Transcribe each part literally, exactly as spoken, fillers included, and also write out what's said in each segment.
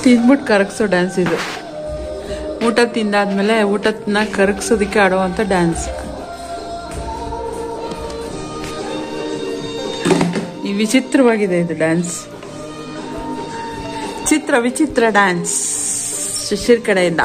ತಿಂದ್ಬಿಟ್ಟು ಕರಗಿಸೋ ಡ್ಯಾನ್ಸ್ ಇದು. ಊಟ ತಿಂದಾದ್ಮೇಲೆ ಊಟನ ಕರಗಿಸೋದಕ್ಕೆ ಆಡುವಂಥ ಡ್ಯಾನ್ಸ್. ಈ ವಿಚಿತ್ರವಾಗಿದೆ ಇದು ಡ್ಯಾನ್ಸ್. ಚಿತ್ರ ವಿಚಿತ್ರ ಡ್ಯಾನ್ಸ್ ಶಿಶಿರ್ ಕಡೆಯಿಂದ.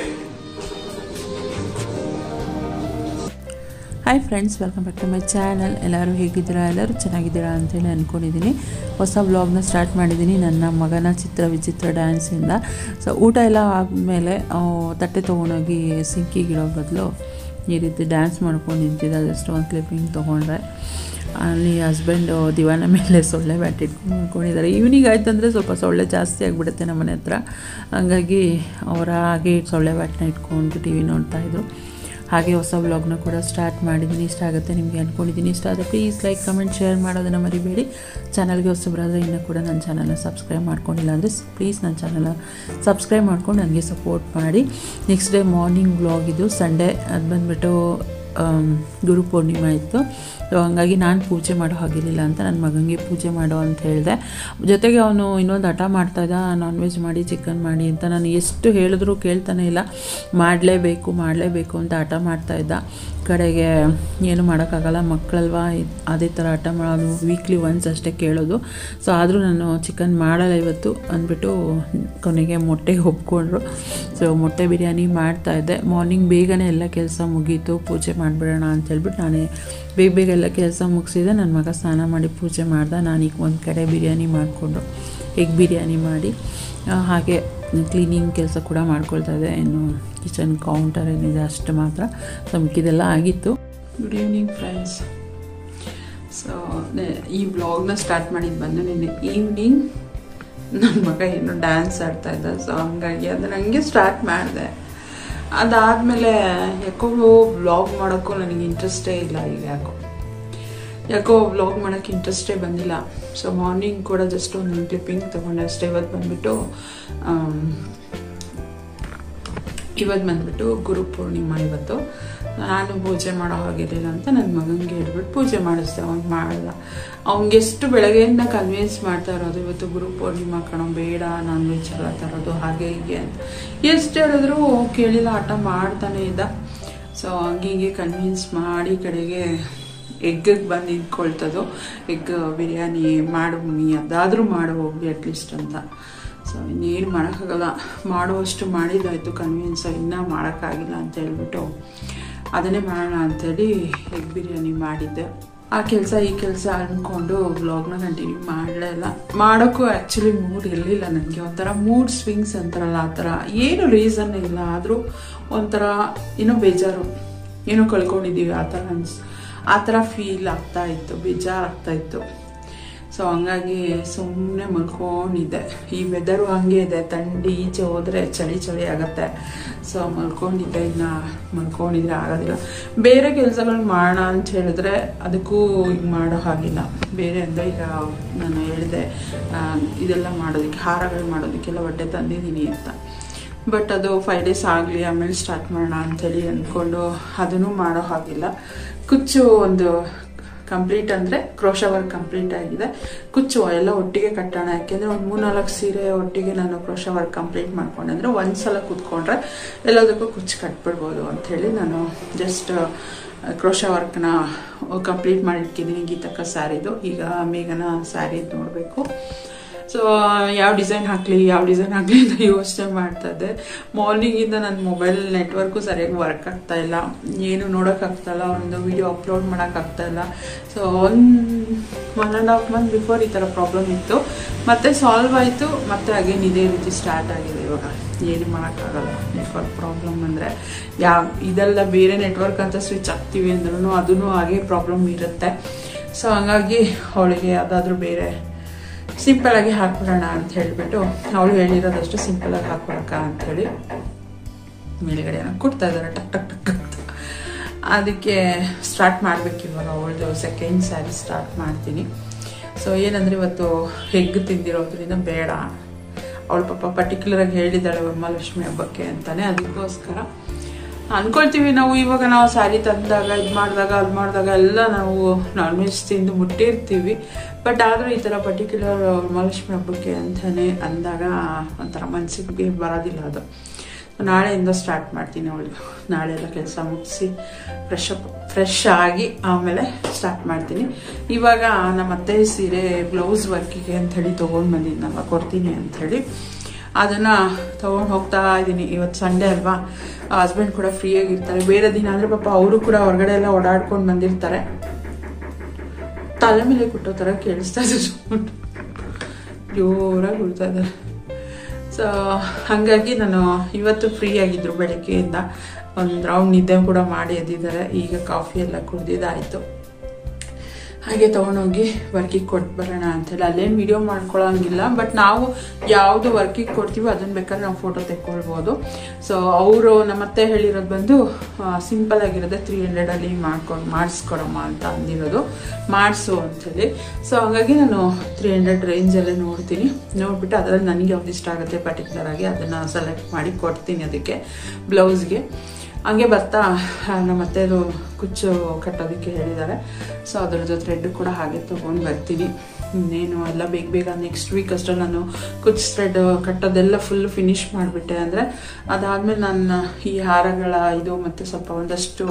Hi friends, welcome back to my channel. ಎಲ್ಲರೂ ಹೇಗಿದ್ದೀರಾ? ಎಲ್ಲರೂ ಚೆನ್ನಾಗಿದ್ದೀರಾ ಅಂತೇಳಿ ಅಂದ್ಕೊಂಡಿದ್ದೀನಿ. ಹೊಸ ವ್ಲಾಗ್ನ ಸ್ಟಾರ್ಟ್ ಮಾಡಿದ್ದೀನಿ ನನ್ನ ಮಗನ ಚಿತ್ರ ವಿಚಿತ್ರ ಡ್ಯಾನ್ಸಿಂದ. ಸೊ ಊಟ ಎಲ್ಲ ಆದಮೇಲೆ ತಟ್ಟೆ ತೊಗೊಂಡೋಗಿ ಸಿಂಕಿಗಿಡೋ ಬದಲು ಈ ರೀತಿ ಡ್ಯಾನ್ಸ್ ಮಾಡ್ಕೊಂಡು ನಿಂತಿದ್ದೆ. ಅದಷ್ಟು ಒಂದು ಕ್ಲಿಪ್ಪಿಂಗ್ ತೊಗೊಂಡ್ರೆ ಅಲ್ಲಿ ಹಸ್ಬೆಂಡು ದಿವಾನ ಮೇಲೆ ಸೊಳ್ಳೆ ಬ್ಯಾಟ್ ಇಟ್ಕೊಂಡು ಅಂದ್ಕೊಂಡಿದ್ದಾರೆ. ಈವ್ನಿಂಗ್ ಆಯ್ತು ಅಂದರೆ ಸ್ವಲ್ಪ ಸೊಳ್ಳೆ ಜಾಸ್ತಿ ಆಗಿಬಿಡುತ್ತೆ ನಮ್ಮ ಮನೆ ಹತ್ರ. ಹಂಗಾಗಿ ಅವರ ಹಾಗೆ ಸೊಳ್ಳೆ ಬ್ಯಾಟ್ನ ಇಟ್ಕೊಂಡು ಟಿ ವಿ ನೋಡ್ತಾಯಿದ್ರು. ಹಾಗೆ ಹೊಸ ವ್ಲಾಗ್ನ ಕೂಡ ಸ್ಟಾರ್ಟ್ ಮಾಡಿದ್ದೀನಿ. ಇಷ್ಟ ಆಗುತ್ತೆ ನಿಮಗೆ ಅಂದ್ಕೊಂಡಿದ್ದೀನಿ. ಇಷ್ಟ ಆದರೆ ಪ್ಲೀಸ್ ಲೈಕ್ ಕಮೆಂಟ್ ಶೇರ್ ಮಾಡೋದನ್ನು ಮರಿಬೇಡಿ. ಚಾನಲ್ಗೆ ಹೊಸಬರಾದರೆ ಇನ್ನೂ ಕೂಡ ನನ್ನ ಚಾನಲ್ನ ಸಬ್ಸ್ಕ್ರೈಬ್ ಮಾಡ್ಕೊಂಡಿಲ್ಲ ಅಂದರೆ ಪ್ಲೀಸ್ ನನ್ನ ಚಾನಲ್ನ ಸಬ್ಸ್ಕ್ರೈಬ್ ಮಾಡ್ಕೊಂಡು ನನಗೆ ಸಪೋರ್ಟ್ ಮಾಡಿ. ನೆಕ್ಸ್ಟ್ ಡೇ ಮಾರ್ನಿಂಗ್ ವ್ಲಾಗ್ ಇದು. ಸಂಡೇ ಅದು ಬಂದುಬಿಟ್ಟು ಗುರು ಪೂರ್ಣಿಮೆ ಇತ್ತು. ಸೊ ಹಂಗಾಗಿ ನಾನು ಪೂಜೆ ಮಾಡೋ ಹಾಗಿರಲಿಲ್ಲ ಅಂತ ನನ್ನ ಮಗನಿಗೆ ಪೂಜೆ ಮಾಡೋ ಅಂತ ಹೇಳಿದೆ. ಜೊತೆಗೆ ಅವನು ಇನ್ನೊಂದು ಹಠ ಮಾಡ್ತಾಯಿದ್ದ, ನಾನ್ ವೆಜ್ ಮಾಡಿ ಚಿಕನ್ ಮಾಡಿ ಅಂತ. ನಾನು ಎಷ್ಟು ಹೇಳಿದ್ರೂ ಕೇಳ್ತಾನೆ ಇಲ್ಲ. ಮಾಡಲೇಬೇಕು ಮಾಡಲೇಬೇಕು ಅಂತ ಹಠ ಮಾಡ್ತಾಯಿದ್ದ. ಕಡೆಗೆ ಏನು ಮಾಡೋಕ್ಕಾಗಲ್ಲ, ಮಕ್ಕಳಲ್ವಾ, ಅದೇ ಥರ ಹಠ ಮಾಡೋದು. ವೀಕ್ಲಿ ಒನ್ಸ್ ಅಷ್ಟೇ ಕೇಳೋದು. ಸೊ ಆದರೂ ನಾನು ಚಿಕನ್ ಮಾಡಲ್ಲ ಇವತ್ತು ಅಂದ್ಬಿಟ್ಟು ಕೊನೆಗೆ ಮೊಟ್ಟೆಗೆ ಒಪ್ಕೊಂಡ್ರು. ಸೊ ಮೊಟ್ಟೆ ಬಿರಿಯಾನಿ ಮಾಡ್ತಾಯಿದ್ದೆ. ಮಾರ್ನಿಂಗ್ ಬೇಗನೆ ಎಲ್ಲ ಕೆಲಸ ಮುಗೀತು, ಪೂಜೆ ಮಾಡಿಬಿಡೋಣ ಅಂತೇಳ್ಬಿಟ್ಟು ನಾನೇ ಬೇಗ ಬೇಗ ಎಲ್ಲ ಕೆಲಸ ಮುಗಿಸಿದೆ. ನನ್ನ ಮಗ ಸ್ನಾನ ಮಾಡಿ ಪೂಜೆ ಮಾಡ್ದೆ. ನಾನೀಗ ಒಂದು ಕಡೆ ಬಿರಿಯಾನಿ ಮಾಡಿಕೊಂಡು ಎಗ್ ಬಿರಿಯಾನಿ ಮಾಡಿ ಹಾಗೆ ಕ್ಲೀನಿಂಗ್ ಕೆಲಸ ಕೂಡ ಮಾಡ್ಕೊಳ್ತಾ ಇದ್ದೆ. ಇನ್ನು ಕಿಚನ್ ಕೌಂಟರ್ ಏನಿದೆ ಅಷ್ಟು ಮಾತ್ರ. ಸೊ ಮಿಕ್ಕಿದೆಲ್ಲ ಆಗಿತ್ತು. Good evening friends. ಸೊ ಈ ಬ್ಲಾಗ್ನ ಸ್ಟಾರ್ಟ್ ಮಾಡಿದ್ದು ಬಂದು ನಿನ್ನೆ ಈವ್ನಿಂಗ್ ನನ್ನ ಮಗ ಏನೋ ಡ್ಯಾನ್ಸ್ ಆಡ್ತಾಯಿದ್ದ. ಸೊ ಹಂಗಾಗಿ ಅದನ್ನು ಹಂಗೆ ಸ್ಟಾರ್ಟ್ ಮಾಡಿದೆ. ಅದಾದಮೇಲೆ ಯಾಕೋ ವ್ಲಾಗ್ ಮಾಡೋಕ್ಕೂ ನನಗೆ ಇಂಟ್ರೆಸ್ಟೇ ಇಲ್ಲ. ಈಗ ಯಾಕೋ ಯಾಕೋ ವ್ಲಾಗ್ ಮಾಡೋಕ್ಕೆ ಇಂಟ್ರೆಸ್ಟೇ ಬಂದಿಲ್ಲ. ಸೊ ಮಾರ್ನಿಂಗ್ ಕೂಡ ಜಸ್ಟ್ ಒಂದು ಕ್ಲಿಪ್ಪಿಂಗ್ ತೊಗೊಂಡೆ ಅಷ್ಟೇ. ಇವತ್ತು ಬಂದುಬಿಟ್ಟು ಇವತ್ತು ಬಂದುಬಿಟ್ಟು ಗುರು ಪೂರ್ಣಿಮಾ. ಇವತ್ತು ನಾನು ಪೂಜೆ ಮಾಡೋ ಹಾಗಿರಲಿಲ್ಲ ಅಂತ ನನ್ನ ಮಗನಿಗೆ ಹೇಳ್ಬಿಟ್ಟು ಪೂಜೆ ಮಾಡಿಸ್ದೆ. ಅವ್ನು ಮಾಡ್ದ. ಅವ್ನಿಗೆ ಎಷ್ಟು ಬೆಳಗ್ಗೆಯಿಂದ ಕನ್ವಿನ್ಸ್ ಮಾಡ್ತಾ ಇರೋದು, ಇವತ್ತು ಗುರು ಪೂರ್ಣಿಮಾ ಕಣೋ, ಬೇಡ ನಾನ್ ವೆಜ್ ಎಲ್ಲ ತರೋದು ಹಾಗೆ ಹೀಗೆ ಅಂತ. ಎಷ್ಟು ಹೇಳಿದ್ರು ಕೇಳಿಲ್ಲ, ಹಠ ಮಾಡ್ತಾನೆ ಇದ್ದ. ಸೊ ಹಂಗೆ ಹಿಂಗೆ ಕನ್ವಿನ್ಸ್ ಮಾಡಿ ಕಡೆಗೆ ಎಗ್ಗಿಗೆ ಬಂದು ನಿಂತ್ಕೊಳ್ತದೋ, ಎಗ್ ಬಿರಿಯಾನಿ ಮಾಡು ಮಮ್ಮಿ, ಅದಾದರೂ ಮಾಡು ಹೋಗಿ ಅಟ್ಲೀಸ್ಟ್ ಅಂತ. ಸೊ ಇನ್ನೇನು ಮಾಡೋಕ್ಕಾಗಲ್ಲ, ಮಾಡುವಷ್ಟು ಮಾಡಿದ್ದಾಯಿತು ಕನ್ವಿನ್ಸ್. ಇನ್ನೂ ಮಾಡೋಕ್ಕಾಗಿಲ್ಲ ಅಂತ ಹೇಳ್ಬಿಟ್ಟು ಅದನ್ನೇ ಮಾಡೋಣ ಅಂಥೇಳಿ ಎಗ್ ಬಿರಿಯಾನಿ ಮಾಡಿದ್ದೆ. ಆ ಕೆಲಸ ಈ ಕೆಲಸ ಅಂದ್ಕೊಂಡು ವ್ಲಾಗ್ನ ಕಂಟಿನ್ಯೂ ಮಾಡಲೇ ಇಲ್ಲ. ಮಾಡೋಕ್ಕೂ ಆ್ಯಕ್ಚುಲಿ ಮೂಡ್ ಇರಲಿಲ್ಲ ನನಗೆ. ಒಂಥರ ಮೂಡ್ ಸ್ವಿಂಗ್ಸ್ ಅಂತಾರಲ್ಲ ಆ ಥರ. ಏನು ರೀಸನ್ ಇಲ್ಲ, ಆದರೂ ಒಂಥರ ಏನೋ ಬೇಜಾರು, ಏನೋ ಕಳ್ಕೊಂಡಿದ್ದೀವಿ ಆ ಥರ ಅನ್ಸ್ ಆ ಥರ ಫೀಲ್ ಆಗ್ತಾಯಿತ್ತು, ಬೇಜಾರಾಗ್ತಾಯಿತ್ತು. ಸೊ ಹಂಗಾಗಿ ಸುಮ್ಮನೆ ಮಲ್ಕೊಂಡಿದ್ದೆ. ಈ ವೆದರು ಹಂಗೆ ಇದೆ, ಥಂಡಿ, ಈಚೆ ಹೋದರೆ ಚಳಿ ಚಳಿ ಆಗುತ್ತೆ. ಸೊ ಮಲ್ಕೊಂಡಿದ್ದೆ. ಇನ್ನು ಮಲ್ಕೊಂಡಿದ್ರೆ ಆಗೋದಿಲ್ಲ. ಬೇರೆ ಕೆಲಸಗಳು ಮಾಡೋಣ ಅಂತ ಹೇಳಿದ್ರೆ ಅದಕ್ಕೂ ಈಗ ಮಾಡೋ ಹಾಗಿಲ್ಲ. ಬೇರೆ ಅಂದರೆ ಈಗ ನಾನು ಹೇಳಿದೆ ಇದೆಲ್ಲ ಮಾಡೋದಕ್ಕೆ, ಹಾರಗಳು ಮಾಡೋದಕ್ಕೆಲ್ಲ ಬಟ್ಟೆ ತಂದಿದ್ದೀನಿ ಅಂತ. ಬಟ್ ಅದು ಫೈವ್ ಡೇಸ್ ಆಗಲಿ ಆಮೇಲೆ ಸ್ಟಾರ್ಟ್ ಮಾಡೋಣ ಅಂಥೇಳಿ ಅಂದ್ಕೊಂಡು ಅದನ್ನು ಮಾಡೋ ಹಾಗಿಲ್ಲ. ಕುಚ್ಚು ಒಂದು ಕಂಪ್ಲೀಟ್ ಅಂದರೆ ಕ್ರೋಶ ವರ್ಕ್ ಕಂಪ್ಲೀಟ್ ಆಗಿದೆ. ಕುಚ್ಚು ಎಲ್ಲ ಒಟ್ಟಿಗೆ ಕಟ್ಟೋಣ, ಯಾಕೆಂದರೆ ಒಂದು ಮೂರ್ನಾಲ್ಕು ಸೀರೆ ಒಟ್ಟಿಗೆ ನಾನು ಕ್ರೋಶ ವರ್ಕ್ ಕಂಪ್ಲೀಟ್ ಮಾಡ್ಕೊಂಡೆ ಅಂದರೆ ಒಂದು ಸಲ ಕೂತ್ಕೊಂಡ್ರೆ ಎಲ್ಲದಕ್ಕೂ ಕುಚ್ಚು ಕಟ್ಬಿಡ್ಬೋದು ಅಂಥೇಳಿ ನಾನು ಜಸ್ಟ್ ಕ್ರೋಶ ವರ್ಕ್ನ ಕಂಪ್ಲೀಟ್ ಮಾಡಿಟ್ಕಿದ್ದೀನಿ. ಗೀತಕ್ಕ ಸ್ಯಾರಿದು. ಈಗ ಮೇಘನ ಸ್ಯಾರಿದು ನೋಡಬೇಕು. ಸೊ ಯಾವ ಡಿಸೈನ್ ಹಾಕಲಿ ಯಾವ ಡಿಸೈನ್ ಹಾಕಲಿ ಅಂತ ಯೋಚನೆ ಮಾಡ್ತಾ ಇದ್ದೆ. ಮಾರ್ನಿಂಗಿಂದ ನನ್ನ ಮೊಬೈಲ್ ನೆಟ್ವರ್ಕು ಸರಿಯಾಗಿ ವರ್ಕ್ ಆಗ್ತಾಯಿಲ್ಲ, ಏನು ನೋಡೋಕ್ಕಾಗ್ತಾಯಿಲ್ಲ, ಒಂದು ವಿಡಿಯೋ ಅಪ್ಲೋಡ್ ಮಾಡೋಕ್ಕಾಗ್ತಾಯಿಲ್ಲ. ಸೊ ಒಂದು one and half month before ಈ ಥರ ಪ್ರಾಬ್ಲಮ್ ಇತ್ತು. ಮತ್ತೆ ಸಾಲ್ವ್ ಆಯಿತು. ಮತ್ತೆ ಅಗೇನ್ ಇದೇ ರೀತಿ ಸ್ಟಾರ್ಟ್ ಆಗಿದೆ. ಇವಾಗ ಏನು ಮಾಡೋಕ್ಕಾಗಲ್ಲ. ನೆಟ್ವರ್ಕ್ ಪ್ರಾಬ್ಲಮ್ ಅಂದರೆ ಯಾವ ಇದೆಲ್ಲ ಬೇರೆ ನೆಟ್ವರ್ಕ್ ಅಂತ ಸ್ವಿಚ್ ಆಗ್ತೀವಿ ಅಂದ್ರೂ ಅದೂ ಹಾಗೆ ಪ್ರಾಬ್ಲಮ್ ಇರುತ್ತೆ. ಸೊ ಹಂಗಾಗಿ ಅವಳಿಗೆ ಯಾವುದಾದ್ರೂ ಬೇರೆ ಸಿಂಪಲಾಗಿ ಹಾಕ್ಬಿಡೋಣ ಅಂತ ಹೇಳಿಬಿಟ್ಟು ಅವಳು ಹೇಳಿರೋದಷ್ಟು ಸಿಂಪಲಾಗಿ ಹಾಕ್ಕೊಳಕ್ಕ ಅಂಥೇಳಿ ಮೇಲ್ಗಡೆ ಏನೋ ಕೊಡ್ತಾ ಇದ್ದಾರೆ ಟಕ್ ಟಕ್ ಟಕ್ ಅಂತ. ಅದಕ್ಕೆ ಸ್ಟಾರ್ಟ್ ಮಾಡಬೇಕು ಇವಾಗ. ಅವಳದು ಸೆಕೆಂಡ್ ಸ್ಯಾರಿ ಸ್ಟಾರ್ಟ್ ಮಾಡ್ತೀನಿ. ಸೊ ಏನಂದರೆ ಇವತ್ತು ಎಗ್ ತಿಂದಿರೋದ್ರಿಂದ ಬೇಡ, ಅವಳು ಪಾಪ ಪರ್ಟಿಕ್ಯುಲರಾಗಿ ಹೇಳಿದ್ದಾಳೆ ವರಮಹಾಲಕ್ಷ್ಮಿ ಹಬ್ಬಕ್ಕೆ ಅಂತಲೇ. ಅದಕ್ಕೋಸ್ಕರ ಅಂದ್ಕೊಳ್ತೀವಿ ನಾವು ಇವಾಗ ನಾವು ಸ್ಯಾರಿ ತಂದಾಗ ಇದು ಮಾಡಿದಾಗ ಅದು ಮಾಡಿದಾಗ ಎಲ್ಲ ನಾವು ನಾನ್ ವೆಜ್ ತಿಂದು ಮುಟ್ಟಿರ್ತೀವಿ. ಬಟ್ ಆದರೂ ಈ ಥರ ಪರ್ಟಿಕ್ಯುಲರ್ ಮಹಾಲಕ್ಷ್ಮಿ ಹಬ್ಬಕ್ಕೆ ಅಂತಲೇ ಅಂದಾಗ ಒಂಥರ ಮನಸ್ಸಿಗೆ ಬರೋದಿಲ್ಲ ಅದು. ನಾಳೆಯಿಂದ ಸ್ಟಾರ್ಟ್ ಮಾಡ್ತೀನಿ ಅವಳಿಗೆ. ನಾಳೆ ಎಲ್ಲ ಕೆಲಸ ಮುಗಿಸಿ ಫ್ರೆಶ್ ಅಪ್ ಫ್ರೆಶ್ ಆಗಿ ಆಮೇಲೆ ಸ್ಟಾರ್ಟ್ ಮಾಡ್ತೀನಿ. ಇವಾಗ ನಮ್ಮ ಅತ್ತೆ ಸೀರೆ ಬ್ಲೌಸ್ ವರ್ಕಿಗೆ ಅಂಥೇಳಿ ತೊಗೊಂಡು ಬಂದಿದ್ದೆನಲ್ಲ, ಕೊಡ್ತೀನಿ ಅಂಥೇಳಿ ಅದನ್ನು ತೊಗೊಂಡು ಹೋಗ್ತಾ ಇದ್ದೀನಿ. ಇವತ್ತು ಸಂಡೇ ಅಲ್ವಾ, ಹಸ್ಬೆಂಡ್ ಕೂಡ ಫ್ರೀಯಾಗಿರ್ತಾರೆ. ಬೇರೆ ದಿನ ಅಂದರೆ ಪಾಪ ಅವರು ಕೂಡ ಹೊರಗಡೆ ಎಲ್ಲ ಓಡಾಡ್ಕೊಂಡು ಬಂದಿರ್ತಾರೆ. ತಲೆ ಮೇಲೆ ಕುಟ್ಟೋ ಥರ ಕೇಳಿಸ್ತಾ ಇದೆ, ಜೋರಾಗಿ ಬಿಡ್ತಾ ಇದ್ದಾರೆ. ಸೊ ಹಾಗಾಗಿ ನಾನು ಇವತ್ತು ಫ್ರೀ ಆಗಿದ್ರು, ಬೆಳಗ್ಗೆಯಿಂದ ಒಂದು ರೌಂಡ್ ನಿದ್ದೆ ಕೂಡ ಮಾಡಿ ಎದ್ದಿದ್ದಾರೆ. ಈಗ ಕಾಫಿ ಎಲ್ಲ ಕುಡ್ದಿದ್ದಾಯಿತು. ಹಾಗೆ ತೊಗೊಂಡೋಗಿ ವರ್ಕಿಗೆ ಕೊಟ್ಟು ಬರೋಣ ಅಂಥೇಳಿ. ಅಲ್ಲೇನು ವಿಡಿಯೋ ಮಾಡ್ಕೊಳ್ಳೋಂಗಿಲ್ಲ, ಬಟ್ ನಾವು ಯಾವುದು ವರ್ಕಿಗೆ ಕೊಡ್ತೀವೋ ಅದನ್ನು ಬೇಕಾದ್ರೆ ನಾವು ಫೋಟೋ ತೆಕ್ಕೊಳ್ಬೋದು. ಸೊ ಅವರು ನಮ್ಮತ್ತೆ ಹೇಳಿರೋದು ಬಂದು ಸಿಂಪಲ್ ಆಗಿರೋದೆ ತ್ರೀ ಹಂಡ್ರೆಡಲ್ಲಿ ಮಾಡ್ಕೊಂಡು ಮಾಡಿಸ್ಕೊಡಮ್ಮ ಅಂತ ಅಂದಿರೋದು, ಮಾಡಿಸು ಅಂಥೇಳಿ. ಸೊ ಹಾಗಾಗಿ ನಾನು ತ್ರೀ ಹಂಡ್ರೆಡ್ ರೇಂಜಲ್ಲೇ ನೋಡ್ತೀನಿ. ನೋಡಿಬಿಟ್ಟು ಅದರಲ್ಲಿ ನನಗೆ ಯಾವ್ದು ಇಷ್ಟ ಆಗುತ್ತೆ ಪರ್ಟಿಕ್ಯುಲರ್ ಆಗಿ ಅದನ್ನು ಸೆಲೆಕ್ಟ್ ಮಾಡಿ ಕೊಡ್ತೀನಿ ಅದಕ್ಕೆ ಬ್ಲೌಸ್ಗೆ. ಹಂಗೆ ಬರ್ತಾ ನಮ್ಮತ್ತೆ ಅದು ಕುಚ್ಚು ಕಟ್ಟೋದಕ್ಕೆ ಹೇಳಿದ್ದಾರೆ. ಸೊ ಅದ್ರದ್ದು ಥ್ರೆಡ್ ಕೂಡ ಹಾಗೆ ತೊಗೊಂಡು ಬರ್ತೀನಿ. ಇನ್ನೇನು ಎಲ್ಲ ಬೇಗ ಬೇಗ ನೆಕ್ಸ್ಟ್ ವೀಕ್ ಅಷ್ಟರಲ್ಲಿ ನಾನು ಕುಚ್ಚು ಥ್ರೆಡ್ ಕಟ್ಟೋದೆಲ್ಲ ಫುಲ್ ಫಿನಿಶ್ ಮಾಡಿಬಿಟ್ಟೆ ಅಂದರೆ ಅದಾದಮೇಲೆ ನನ್ನ ಈ ಹಾರಗಳ ಇದು ಮತ್ತು ಸ್ವಲ್ಪ ಒಂದಷ್ಟು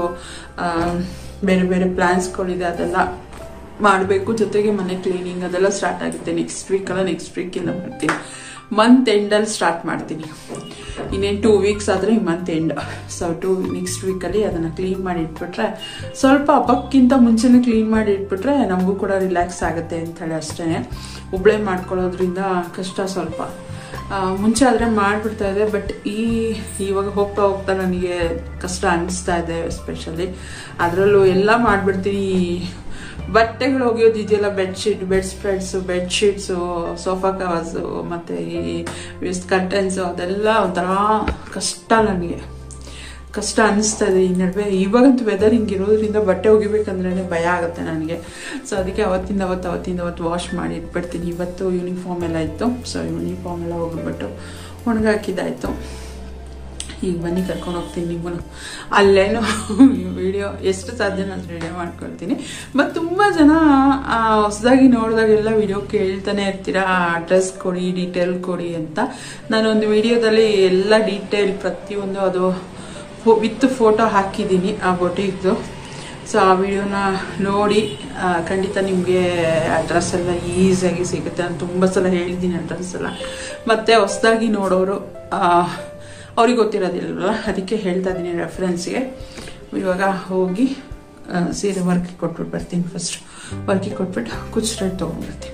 ಬೇರೆ ಬೇರೆ ಪ್ಲ್ಯಾನ್ಸ್ಗಳಿದೆ, ಅದೆಲ್ಲ ಮಾಡಬೇಕು. ಜೊತೆಗೆ ಮನೆ ಕ್ಲೀನಿಂಗ್ ಅದೆಲ್ಲ ಸ್ಟಾರ್ಟ್ ಆಗುತ್ತೆ ನೆಕ್ಸ್ಟ್ ವೀಕಲ್ಲ, ನೆಕ್ಸ್ಟ್ ವೀಕಿಂದ ಮಾಡ್ತೀನಿ. ಮಂತ್ ಎಂಡಲ್ಲಿ ಸ್ಟಾರ್ಟ್ ಮಾಡ್ತೀನಿ. ಇನ್ನೇನು ಟೂ ವೀಕ್ಸ್ ಆದರೆ ಈ month end. So to next ವೀಕಲ್ಲಿ ಅದನ್ನು ಕ್ಲೀನ್ ಮಾಡಿ ಇಟ್ಬಿಟ್ರೆ, ಸ್ವಲ್ಪ ಹಬ್ಬಕ್ಕಿಂತ ಮುಂಚೆನೇ ಕ್ಲೀನ್ ಮಾಡಿ ಇಟ್ಬಿಟ್ರೆ ನಮಗೂ ಕೂಡ ರಿಲ್ಯಾಕ್ಸ್ ಆಗುತ್ತೆ ಅಂಥೇಳಿ ಅಷ್ಟೇ. ಒಬ್ಬಳೇ ಮಾಡ್ಕೊಳ್ಳೋದ್ರಿಂದ ಕಷ್ಟ ಸ್ವಲ್ಪ. ಮುಂಚೆ ಆದರೆ ಮಾಡಿಬಿಡ್ತಾ ಇದೆ, ಬಟ್ ಈ ಇವಾಗ ಹೋಗ್ತಾ ಹೋಗ್ತಾ ನನಗೆ ಕಷ್ಟ ಅನ್ನಿಸ್ತಾ ಇದೆ. ಎಸ್ಪೆಷಲಿ ಅದರಲ್ಲೂ ಎಲ್ಲ ಮಾಡಿಬಿಡ್ತೀನಿ. ಬಟ್ಟೆಗಳು ಒಗೆಯೋದು ಇದೆಯಲ್ಲ, bedsheet bed spreads bedsheets sofa covers ಮತ್ತು ಈ ಕರ್ಟನ್ಸು ಅದೆಲ್ಲ ಒಂಥರ ಕಷ್ಟ, ನನಗೆ ಕಷ್ಟ ಅನ್ನಿಸ್ತಾ ಇದೆ ಈ ನಡುವೆ. ಇವಾಗಂತೂ ವೆದರ್ ಹಿಂಗಿರೋದ್ರಿಂದ ಬಟ್ಟೆ ಒಗಿಬೇಕಂದ್ರೇ ಭಯ ಆಗುತ್ತೆ ನನಗೆ. ಸೊ ಅದಕ್ಕೆ ಅವತ್ತಿಂದ ಅವತ್ತು ಅವತ್ತಿಂದ ಅವತ್ತು ವಾಶ್ ಮಾಡಿ ಇಟ್ಬಿಡ್ತೀನಿ. ಇವತ್ತು ಯೂನಿಫಾರ್ಮ್ ಎಲ್ಲ ಇತ್ತು, ಸೊ ಯೂನಿಫಾರ್ಮ್ ಎಲ್ಲ ಹೋಗ್ಬಿಟ್ಟು ಒಣಗಾಕಿದ್ದಾಯಿತು. ಈಗ ಬನ್ನಿ ಕರ್ಕೊಂಡು ಹೋಗ್ತೀನಿ ನಿಮ್ಮನ್ನು. ಅಲ್ಲೇನು ವಿಡಿಯೋ ಎಷ್ಟು ಸಾಧ್ಯ ನಾನು ವಿಡಿಯೋ ಮಾಡ್ಕೊಳ್ತೀನಿ. ಮತ್ತು ತುಂಬ ಜನ ಹೊಸದಾಗಿ ನೋಡಿದಾಗೆಲ್ಲ ವಿಡಿಯೋ ಕೇಳ್ತಾನೆ ಇರ್ತೀರಾ, ಅಡ್ರೆಸ್ ಕೊಡಿ, ಡೀಟೇಲ್ ಕೊಡಿ ಅಂತ. ನಾನೊಂದು ವಿಡಿಯೋದಲ್ಲಿ ಎಲ್ಲ ಡೀಟೇಲ್ ಪ್ರತಿಯೊಂದು ಅದು ವಿತ್ ಫೋಟೋ ಹಾಕಿದ್ದೀನಿ ಆ ಬೊಟಿಕ್ದು. ಸೊ ಆ ವಿಡಿಯೋನ ನೋಡಿ ಖಂಡಿತ ನಿಮಗೆ ಅಡ್ರೆಸ್ ಎಲ್ಲ ಈಸಿಯಾಗಿ ಸಿಗುತ್ತೆ. ನಾನು ತುಂಬ ಸಲ ಹೇಳಿದ್ದೀನಿ ಅಡ್ರೆಸ್ ಎಲ್ಲ. ಮತ್ತು ಹೊಸದಾಗಿ ನೋಡೋರು ಅವ್ರಿಗೆ ಗೊತ್ತಿರೋದಿಲ್ವಲ್ಲ, ಅದಕ್ಕೆ ಹೇಳ್ತಾ ಇದ್ದೀನಿ ರೆಫರೆನ್ಸ್ಗೆ. ಇವಾಗ ಹೋಗಿ ಸೀರೆ ವರ್ಕಿಗೆ ಕೊಟ್ಬಿಟ್ಟು ಬರ್ತೀನಿ. ಫಸ್ಟ್ ವರ್ಕಿಗೆ ಕೊಟ್ಬಿಟ್ಟು ಕುಚ್ಚು ಥ್ರೆಡ್ ತೊಗೊಂಡ್ಬರ್ತೀನಿ.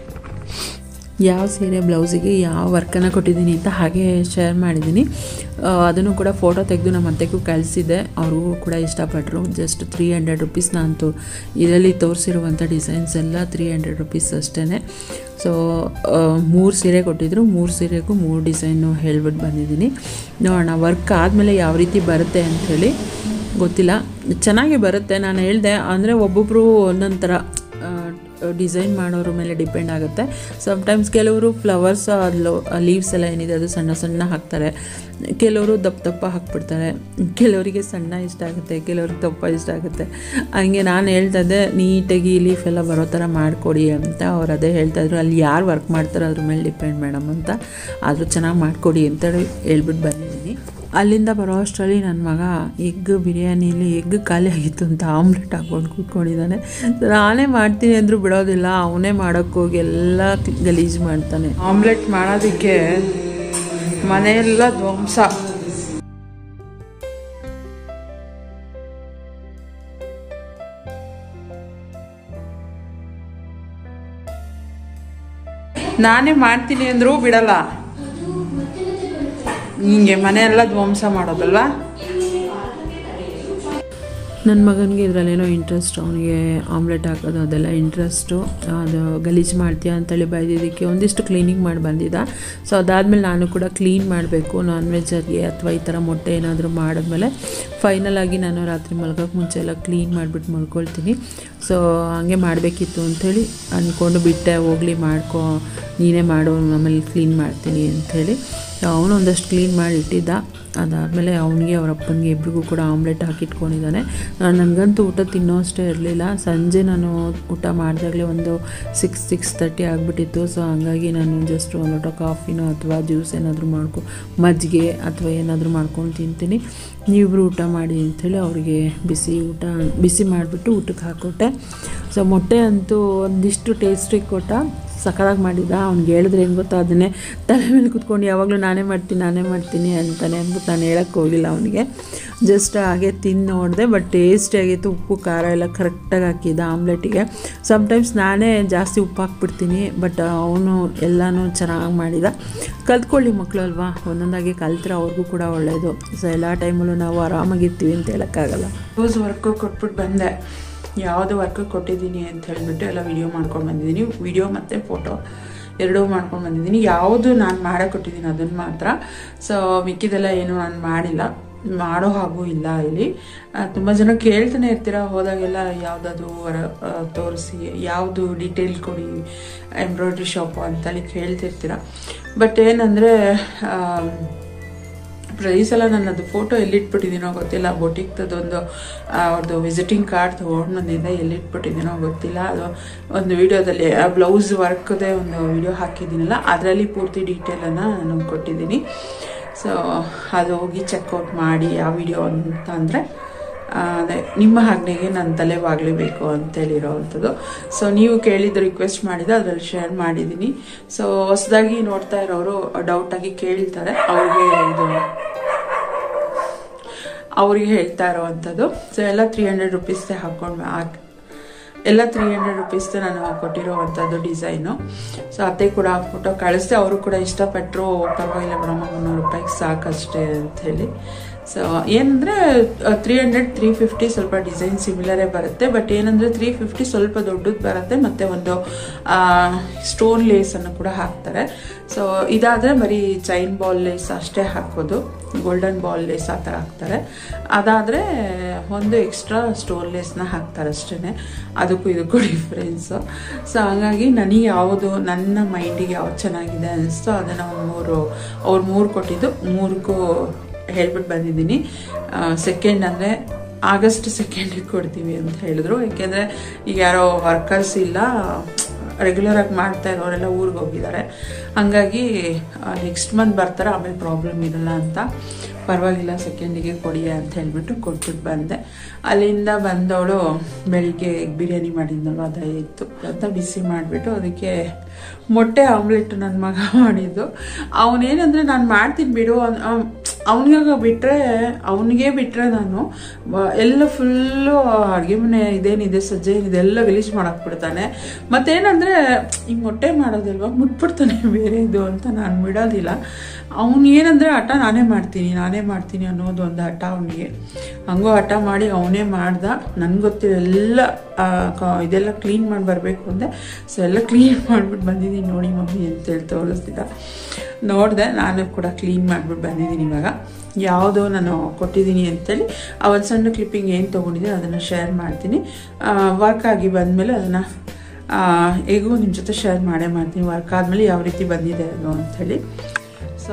ಯಾವ ಸೀರೆ ಬ್ಲೌಸಿಗೆ ಯಾವ ವರ್ಕನ್ನು ಕೊಟ್ಟಿದ್ದೀನಿ ಅಂತ ಹಾಗೆ ಶೇರ್ ಮಾಡಿದ್ದೀನಿ. ಅದನ್ನು ಕೂಡ ಫೋಟೋ ತೆಗೆದು ನಮ್ಮ ಅತ್ತೆಗೂ ಕಳಿಸಿದ್ದೆ, ಅವ್ರಿಗೂ ಕೂಡ ಇಷ್ಟಪಟ್ಟರು. ಜಸ್ಟ್ ತ್ರೀ ಹಂಡ್ರೆಡ್ ರುಪೀಸ್ ನಾನು ಇದರಲ್ಲಿ ತೋರಿಸಿರುವಂಥ ಡಿಸೈನ್ಸ್ ಎಲ್ಲ ತ್ರೀ ಹಂಡ್ರೆಡ್ ರುಪೀಸ್ ಅಷ್ಟೇ. ಸೊ ಮೂರು ಸೀರೆ ಕೊಟ್ಟಿದ್ರು, ಮೂರು ಸೀರೆಗೂ ಮೂರು ಡಿಸೈನು ಹೇಳ್ಬಿಟ್ಟು ಬಂದಿದ್ದೀನಿ. ನೋಡೋಣ ವರ್ಕ್ ಆದಮೇಲೆ ಯಾವ ರೀತಿ ಬರುತ್ತೆ ಅಂಥೇಳಿ ಗೊತ್ತಿಲ್ಲ. ಚೆನ್ನಾಗಿ ಬರುತ್ತೆ, ನಾನು ಹೇಳಿದೆ. ಅಂದರೆ ಒಬ್ಬೊಬ್ಬರು ಒಂದೊಂದು ಥರ ಡಿಸೈನ್ ಮಾಡೋರ ಮೇಲೆ ಡಿಪೆಂಡ್ ಆಗುತ್ತೆ. ಸಮ್ಟೈಮ್ಸ್ ಕೆಲವರು ಫ್ಲವರ್ಸ್ ಅಲ್ಲೋ ಲೀವ್ಸ್ ಎಲ್ಲ ಏನಿದೆ ಅದು ಸಣ್ಣ ಸಣ್ಣ ಹಾಕ್ತಾರೆ, ಕೆಲವರು ದಪ್ಪ ದಪ್ಪ ಹಾಕ್ಬಿಡ್ತಾರೆ. ಕೆಲವರಿಗೆ ಸಣ್ಣ ಇಷ್ಟ ಆಗುತ್ತೆ, ಕೆಲವ್ರಿಗೆ ದಪ್ಪ ಇಷ್ಟ ಆಗುತ್ತೆ. ಹಂಗೆ ನಾನು ಹೇಳ್ತಾ ಇದ್ದೆ ನೀಟಾಗಿ ಲೀಫ್ ಎಲ್ಲ ಬರೋ ಥರ ಮಾಡಿಕೊಡಿ ಅಂತ. ಅವ್ರು ಅದೇ ಹೇಳ್ತಾಯಿದ್ರು, ಅಲ್ಲಿ ಯಾರು ವರ್ಕ್ ಮಾಡ್ತಾರೋ ಅದ್ರ ಮೇಲೆ ಡಿಪೆಂಡ್ ಮೇಡಮ್ ಅಂತ. ಆದರೂ ಚೆನ್ನಾಗಿ ಮಾಡಿಕೊಡಿ ಅಂತ ಹೇಳ್ಬಿಟ್ಟು ಬಂದಿದ್ದೀನಿ. ಅಲ್ಲಿಂದ ಬರೋ ಅಷ್ಟರಲ್ಲಿ ನನ್ನ ಮಗ ಎಗ್ ಬಿರಿಯಾನಿಲಿ ಎಗ್ ಖಾಲಿ ಆಗಿತ್ತು ಅಂತ ಆಮ್ಲೆಟ್ ಹಾಕ್ಕೊಂಡು ಕೂತ್ಕೊಂಡಿದ್ದಾನೆ. ನಾನೇ ಮಾಡ್ತೀನಿ ಅಂದರೂ ಬಿಡೋದಿಲ್ಲ, ಅವನೇ ಮಾಡೋಕ್ಕೋಗಿ ಎಲ್ಲ ಗಲೀಜು ಮಾಡ್ತಾನೆ. ಆಮ್ಲೆಟ್ ಮಾಡೋದಕ್ಕೆ ಮನೆಯೆಲ್ಲ ಧ್ವಂಸ. ನಾನೇ ಮಾಡ್ತೀನಿ ಅಂದರೂ ಬಿಡಲ್ಲ, ಹಿಂಗೆ ಮನೆಯೆಲ್ಲ ಧ್ವಂಸ ಮಾಡೋದಲ್ಲ. ನನ್ನ ಮಗನಿಗೆ ಇದರಲ್ಲೇನೋ ಇಂಟ್ರೆಸ್ಟ್, ಅವನಿಗೆ ಆಮ್ಲೆಟ್ ಹಾಕೋದು ಅದೆಲ್ಲ ಇಂಟ್ರೆಸ್ಟು. ಅದು ಗಲೀಜು ಮಾಡ್ತೀಯ ಅಂತೇಳಿ ಬೈದಿದ್ದಕ್ಕೆ ಒಂದಿಷ್ಟು ಕ್ಲೀನಿಂಗ್ ಮಾಡಿ ಬಂದಿದ್ದ. ಸೊ ಅದಾದಮೇಲೆ ನಾನು ಕೂಡ ಕ್ಲೀನ್ ಮಾಡಬೇಕು ನಾನ್ ವೆಜ್ಜಾಗಿ ಅಥವಾ ಈ ಥರ ಮೊಟ್ಟೆ ಏನಾದರೂ ಮಾಡಿದ್ಮೇಲೆ ಫೈನಲ್ ಆಗಿ ನಾನು ರಾತ್ರಿ ಮಲ್ಗೋಕ್ಕೆ ಮುಂಚೆ ಎಲ್ಲ ಕ್ಲೀನ್ ಮಾಡಿಬಿಟ್ಟು ಮಲ್ಕೊಳ್ತೀನಿ. ಸೊ ಹಾಗೆ ಮಾಡಬೇಕಿತ್ತು ಅಂಥೇಳಿ ಅಂದ್ಕೊಂಡು ಬಿಟ್ಟೆ, ಹೋಗಲಿ ಮಾಡ್ಕೊ ನೀನೇ ಮಾಡು, ಆಮೇಲೆ ಕ್ಲೀನ್ ಮಾಡ್ತೀನಿ ಅಂಥೇಳಿ. ಅವನು ಒಂದಷ್ಟು ಕ್ಲೀನ್ ಮಾಡಿ ಇಟ್ಟಿದ್ದ. ಅದಾದಮೇಲೆ ಅವನಿಗೆ ಅವ್ರ ಅಪ್ಪನಿಗೆ ಇಬ್ರಿಗೂ ಕೂಡ ಆಮ್ಲೆಟ್ ಹಾಕಿಟ್ಕೊಂಡಿದ್ದಾನೆ. ನನಗಂತೂ ಊಟ ತಿನ್ನೋ ಅಷ್ಟೇ ಇರಲಿಲ್ಲ. ಸಂಜೆ ನಾನು ಊಟ ಮಾಡಿದಾಗಲೇ ಒಂದು ಸಿಕ್ಸ್ ಸಿಕ್ಸ್ ತರ್ಟಿ ಆಗಿಬಿಟ್ಟಿತ್ತು. ಸೊ ಹಾಗಾಗಿ ನಾನು ಜಸ್ಟ್ ಒಂದು ಲೋಟ ಕಾಫಿನೋ ಅಥವಾ ಜ್ಯೂಸ್ ಏನಾದರೂ ಮಾಡ್ಕೊ ಮಜ್ಜಿಗೆ ಅಥವಾ ಏನಾದರೂ ಮಾಡ್ಕೊಂಡು ತಿಂತೀನಿ. ನೀವಿಬ್ರು ಊಟ ಮಾಡಿ ಅಂಥೇಳಿ ಅವರಿಗೆ ಬಿಸಿ ಊಟ ಬಿಸಿ ಮಾಡಿಬಿಟ್ಟು ಊಟಕ್ಕೆ ಹಾಕ್ಕೊಟ್ಟೆ. ಸೊ ಮೊಟ್ಟೆ ಅಂತೂ ಒಂದಿಷ್ಟು ಟೇಸ್ಟಿಗೆ ಕೊಟ್ಟ, ಸಕಲಾಗಿ ಮಾಡಿದ್ದ. ಅವ್ನಿಗೆ ಹೇಳಿದ್ರೆ ಏನು ಗೊತ್ತಾ, ಅದನ್ನೇ ತಲೆ ಮೇಲೆ ಕೂತ್ಕೊಂಡು ಯಾವಾಗಲೂ ನಾನೇ ಮಾಡ್ತೀನಿ ನಾನೇ ಮಾಡ್ತೀನಿ ಅಂತಾನೆ ಅಂದ್ಬಿಟ್ಟು ನಾನು ಹೇಳೋಕ್ಕೆ ಹೋಗಿಲ್ಲ ಅವನಿಗೆ. ಜಸ್ಟ್ ಹಾಗೆ ತಿಂದು ನೋಡಿದೆ, ಬಟ್ ಟೇಸ್ಟಿಯಾಗಿತ್ತು. ಉಪ್ಪು ಖಾರ ಎಲ್ಲ ಕರೆಕ್ಟಾಗಿ ಹಾಕಿದ್ದ ಆಮ್ಲೆಟಿಗೆ. ಸಮ್ಟೈಮ್ಸ್ ನಾನೇ ಜಾಸ್ತಿ ಉಪ್ಪು ಹಾಕ್ಬಿಡ್ತೀನಿ, ಬಟ್ ಅವನು ಎಲ್ಲನೂ ಚೆನ್ನಾಗಿ ಮಾಡಿದ. ಕಲ್ತ್ಕೊಳ್ಳಿ ಮಕ್ಕಳು ಅಲ್ವಾ, ಒಂದೊಂದಾಗಿ ಕಲ್ತ್ರೆ ಅವ್ರಿಗೂ ಕೂಡ ಒಳ್ಳೆಯದು. ಸೊ ಎಲ್ಲ ಟೈಮಲ್ಲೂ ನಾವು ಆರಾಮಾಗಿರ್ತೀವಿ ಅಂತ ಹೇಳೋಕ್ಕಾಗಲ್ಲ. ರೋಸ್ ವರ್ಕು ಕೊಟ್ಬಿಟ್ಟು ಬಂದೆ. ಯಾವುದು ವರ್ಕ್ ಕೊಟ್ಟಿದ್ದೀನಿ ಅಂತ ಹೇಳಿಬಿಟ್ಟು ಎಲ್ಲ ವಿಡಿಯೋ ಮಾಡ್ಕೊಂಡು ಬಂದಿದ್ದೀನಿ. ವಿಡಿಯೋ ಮತ್ತು ಫೋಟೋ ಎರಡೂ ಮಾಡ್ಕೊಂಡು ಬಂದಿದ್ದೀನಿ. ಯಾವುದು ನಾನು ಮಾಡೋ ಕೊಟ್ಟಿದ್ದೀನಿ ಅದನ್ನು ಮಾತ್ರ. ಸೊ ಮಿಕ್ಕಿದೆಲ್ಲ ಏನು ನಾನು ಮಾಡಿಲ್ಲ, ಮಾಡೋ ಹಾಗೂ ಇಲ್ಲ. ಇಲ್ಲಿ ತುಂಬ ಜನ ಕೇಳ್ತಾನೆ ಇರ್ತೀರ ಹೋದಾಗೆಲ್ಲ ಯಾವುದಾದ್ರು ವರ ತೋರಿಸಿ, ಯಾವುದು ಡೀಟೇಲ್ ಕೊಡಿ ಎಂಬ್ರಾಯ್ಡ್ರಿ ಶಾಪು ಅಂತೇಳಿ ಕೇಳ್ತಿರ್ತೀರ. ಬಟ್ ಏನಂದರೆ ಈ ಸಲ ನಾನು ಅದು ಫೋಟೋ ಎಲ್ಲಿಟ್ಬಿಟ್ಟಿದ್ದೀನೋ ಗೊತ್ತಿಲ್ಲ. ಬೊಟಿಕ್ದೊಂದು ಅವ್ರದ್ದು ವಿಸಿಟಿಂಗ್ ಕಾರ್ಡ್ ತೊಗೊಂಡು ಬಂದಿದ್ದೆ, ಎಲ್ಲಿಟ್ಬಿಟ್ಟಿದ್ದೀನೋ ಗೊತ್ತಿಲ್ಲ. ಅದು ಒಂದು ವಿಡಿಯೋದಲ್ಲಿ ಬ್ಲೌಸ್ ವರ್ಕ್ದೇ ಒಂದು ವಿಡಿಯೋ ಹಾಕಿದ್ದೀನಲ್ಲ, ಅದರಲ್ಲಿ ಪೂರ್ತಿ ಡೀಟೇಲನ್ನು ನಾನು ಕೊಟ್ಟಿದ್ದೀನಿ. ಸೊ ಅದು ಹೋಗಿ ಚೆಕ್ಔಟ್ ಮಾಡಿ ಆ ವಿಡಿಯೋ ಅಂತ ಅಂದರೆ ಅದೇ ನಿಮ್ಮ ಆಜ್ಞೆಗೆ ನನ್ನ ತಲೆ ಬಾಗಲೇಬೇಕು ಅಂತೇಳಿರೋ ಅಂಥದ್ದು. ಸೊ ನೀವು ಕೇಳಿದ್ದು ರಿಕ್ವೆಸ್ಟ್ ಮಾಡಿದ್ದು ಅದರಲ್ಲಿ ಶೇರ್ ಮಾಡಿದ್ದೀನಿ. ಸೊ ಹೊಸದಾಗಿ ನೋಡ್ತಾ ಇರೋರು ಡೌಟಾಗಿ ಕೇಳ್ತಾರೆ, ಅವ್ರಿಗೆ ಇದು ಅವ್ರಿಗೆ ಹೇಳ್ತಾ ಇರೋ ಅಂಥದ್ದು. ಸೊ ಎಲ್ಲ ತ್ರೀ ಹಂಡ್ರೆಡ್ ರುಪೀಸ್ದೇ ಹಾಕ್ಕೊಂಡು ಹಾಕಿ ಎಲ್ಲ ತ್ರೀ ಹಂಡ್ರೆಡ್ ರುಪೀಸ್ದೇ ನಾನು ಕೊಟ್ಟಿರೋ ಅಂಥದ್ದು ಡಿಸೈನು. ಸೊ ಅತ್ತೆ ಕೂಡ ಫೋಟೋ ಕಳಿಸ್ದೆ, ಅವರು ಕೂಡ ಇಷ್ಟಪಟ್ಟರು. ಪರವಾಗಿಲ್ಲ ಮೇಡಮ್, ಮುನ್ನೂರು ರೂಪಾಯಿಗೆ ಸಾಕಷ್ಟೇ ಅಂಥೇಳಿ. ಸೊ ಏನಂದರೆ ತ್ರೀ ಹಂಡ್ರೆಡ್ ತ್ರೀ ಫಿಫ್ಟಿ ಸ್ವಲ್ಪ ಡಿಸೈನ್ ಸಿಮಿಲರೇ ಬರುತ್ತೆ. ಬಟ್ ಏನಂದರೆ ತ್ರೀ ಫಿಫ್ಟಿ ಸ್ವಲ್ಪ ದೊಡ್ಡದು ಬರುತ್ತೆ, ಮತ್ತು ಒಂದು ಸ್ಟೋನ್ ಲೇಸನ್ನು ಕೂಡ ಹಾಕ್ತಾರೆ. ಸೊ ಇದಾದರೆ ಬರೀ ಚೈನ್ ಬಾಲ್ ಲೇಸ್ ಅಷ್ಟೇ ಹಾಕೋದು, ಗೋಲ್ಡನ್ ಬಾಲ್ ಲೇಸ್ ಆ ಥರ ಹಾಕ್ತಾರೆ. ಅದಾದರೆ ಒಂದು ಎಕ್ಸ್ಟ್ರಾ ಸ್ಟೋನ್ ಲೇಸ್ನ ಹಾಕ್ತಾರೆ ಅಷ್ಟೇ. ಅದಕ್ಕೂ ಇದಕ್ಕೂ ಡಿಫ್ರೆನ್ಸು. ಸೊ ಹಾಗಾಗಿ ನನಗೆ ಯಾವುದು ನನ್ನ ಮೈಂಡಿಗೆ ಯಾವ್ದು ಚೆನ್ನಾಗಿದೆ ಅನಿಸ್ತೋ ಅದನ್ನು ಒಂದು ಮೂರು ಅವ್ರು ಮೂರು ಕೊಟ್ಟಿದ್ದು ಮೂರಕ್ಕೂ ಹೇಳ್ಬಿಟ್ಟು ಬಂದಿದ್ದೀನಿ. ಸೆಕೆಂಡ್ ಅಂದರೆ ಆಗಸ್ಟ್ ಸೆಕೆಂಡಿಗೆ ಕೊಡ್ತೀವಿ ಅಂತ ಹೇಳಿದ್ರು. ಏಕೆಂದರೆ ಈಗ ಯಾರೋ ವರ್ಕರ್ಸ್ ಇಲ್ಲ, ರೆಗ್ಯುಲರಾಗಿ ಮಾಡ್ತಾ ಇರೋರೆಲ್ಲ ಊರಿಗೆ ಹೋಗಿದ್ದಾರೆ. ಹಾಗಾಗಿ ನೆಕ್ಸ್ಟ್ ಮಂತ್ ಬರ್ತಾರೆ, ಆಮೇಲೆ ಪ್ರಾಬ್ಲಮ್ ಇರಲ್ಲ ಅಂತ. ಪರವಾಗಿಲ್ಲ ಸೆಕೆಂಡಿಗೆ ಕೊಡಿ ಅಂತ ಹೇಳ್ಬಿಟ್ಟು ಕೊಟ್ಬಿಟ್ಟು ಬಂದೆ. ಅಲ್ಲಿಂದ ಬಂದವಳು ಬೆಳಿಗ್ಗೆ ಎಗ್ ಬಿರಿಯಾನಿ ಮಾಡಿದ್ನಲ್ವ ಅದೇ ಇತ್ತು ಅಂತ ಬಿಸಿ ಮಾಡಿಬಿಟ್ಟು ಅದಕ್ಕೆ ಮೊಟ್ಟೆ ಆಮ್ಲೆಟ್ ನನ್ನ ಮಗ ಮಾಡಿದ್ದು. ಅವನೇನಂದರೆ ನಾನು ಮಾಡ್ತೀನಿ ಬಿಡು, ಅವನಿಗಾಗ ಬಿಟ್ಟರೆ ಅವನಿಗೆ ಬಿಟ್ಟರೆ ನಾನು ಎಲ್ಲ ಫುಲ್ಲು ಅಡುಗೆ ಮನೆ ಇದೇನಿದೆ ಸಜ್ಜೆ ಏನಿದೆ ಎಲ್ಲ ಗಲೀಜು ಮಾಡಾಕ್ಬಿಡ್ತಾನೆ. ಮತ್ತೇನಂದರೆ ಈ ಮೊಟ್ಟೆ ಮಾಡೋದಿಲ್ವ ಮುಟ್ಬಿಡ್ತಾನೆ ಬೇರೆ ಇದು ಅಂತ ನಾನು ಬಿಡೋದಿಲ್ಲ. ಅವನು ಏನಂದರೆ ಹಠ ನಾನೇ ಮಾಡ್ತೀನಿ ನಾನೇ ಮಾಡ್ತೀನಿ ಅನ್ನೋದು ಒಂದು ಹಠ ಅವನಿಗೆ. ಹಂಗೋ ಹಠ ಮಾಡಿ ಅವನೇ ಮಾಡ್ದ. ನನಗೆ ಗೊತ್ತಿಲ್ಲ ಎಲ್ಲ ಇದೆಲ್ಲ ಕ್ಲೀನ್ ಮಾಡಿ ಬರಬೇಕು ಅಂದೆ. ಸೊ ಎಲ್ಲ ಕ್ಲೀನ್ ಮಾಡಿಬಿಟ್ಟು ಬಂದಿದ್ದೀನಿ ನೋಡಿ ಮಮ್ಮಿ ಅಂತೇಳಿ ತೋರಿಸ್ತಿದ್ದ. ನೋಡಿದೆ, ನಾನು ಕೂಡ ಕ್ಲೀನ್ ಮಾಡಿಬಿಟ್ಟು ಬಂದಿದ್ದೀನಿ. ಇವಾಗ ಯಾವುದು ನಾನು ಕೊಟ್ಟಿದ್ದೀನಿ ಅಂತೇಳಿ ಆ ಒಂದು ಸಣ್ಣ ಕ್ಲಿಪ್ಪಿಂಗ್ ಏನು ತೊಗೊಂಡಿದ್ದೀನಿ ಅದನ್ನು ಶೇರ್ ಮಾಡ್ತೀನಿ. ವರ್ಕ್ ಆಗಿ ಬಂದಮೇಲೆ ಅದನ್ನು ಹೇಗೂ ನಿಮ್ಮ ಜೊತೆ ಶೇರ್ ಮಾಡೇ ಮಾಡ್ತೀನಿ. ವರ್ಕ್ ಆದಮೇಲೆ ಯಾವ ರೀತಿ ಬಂದಿದೆ ಅದು ಅಂಥೇಳಿ. ಸೊ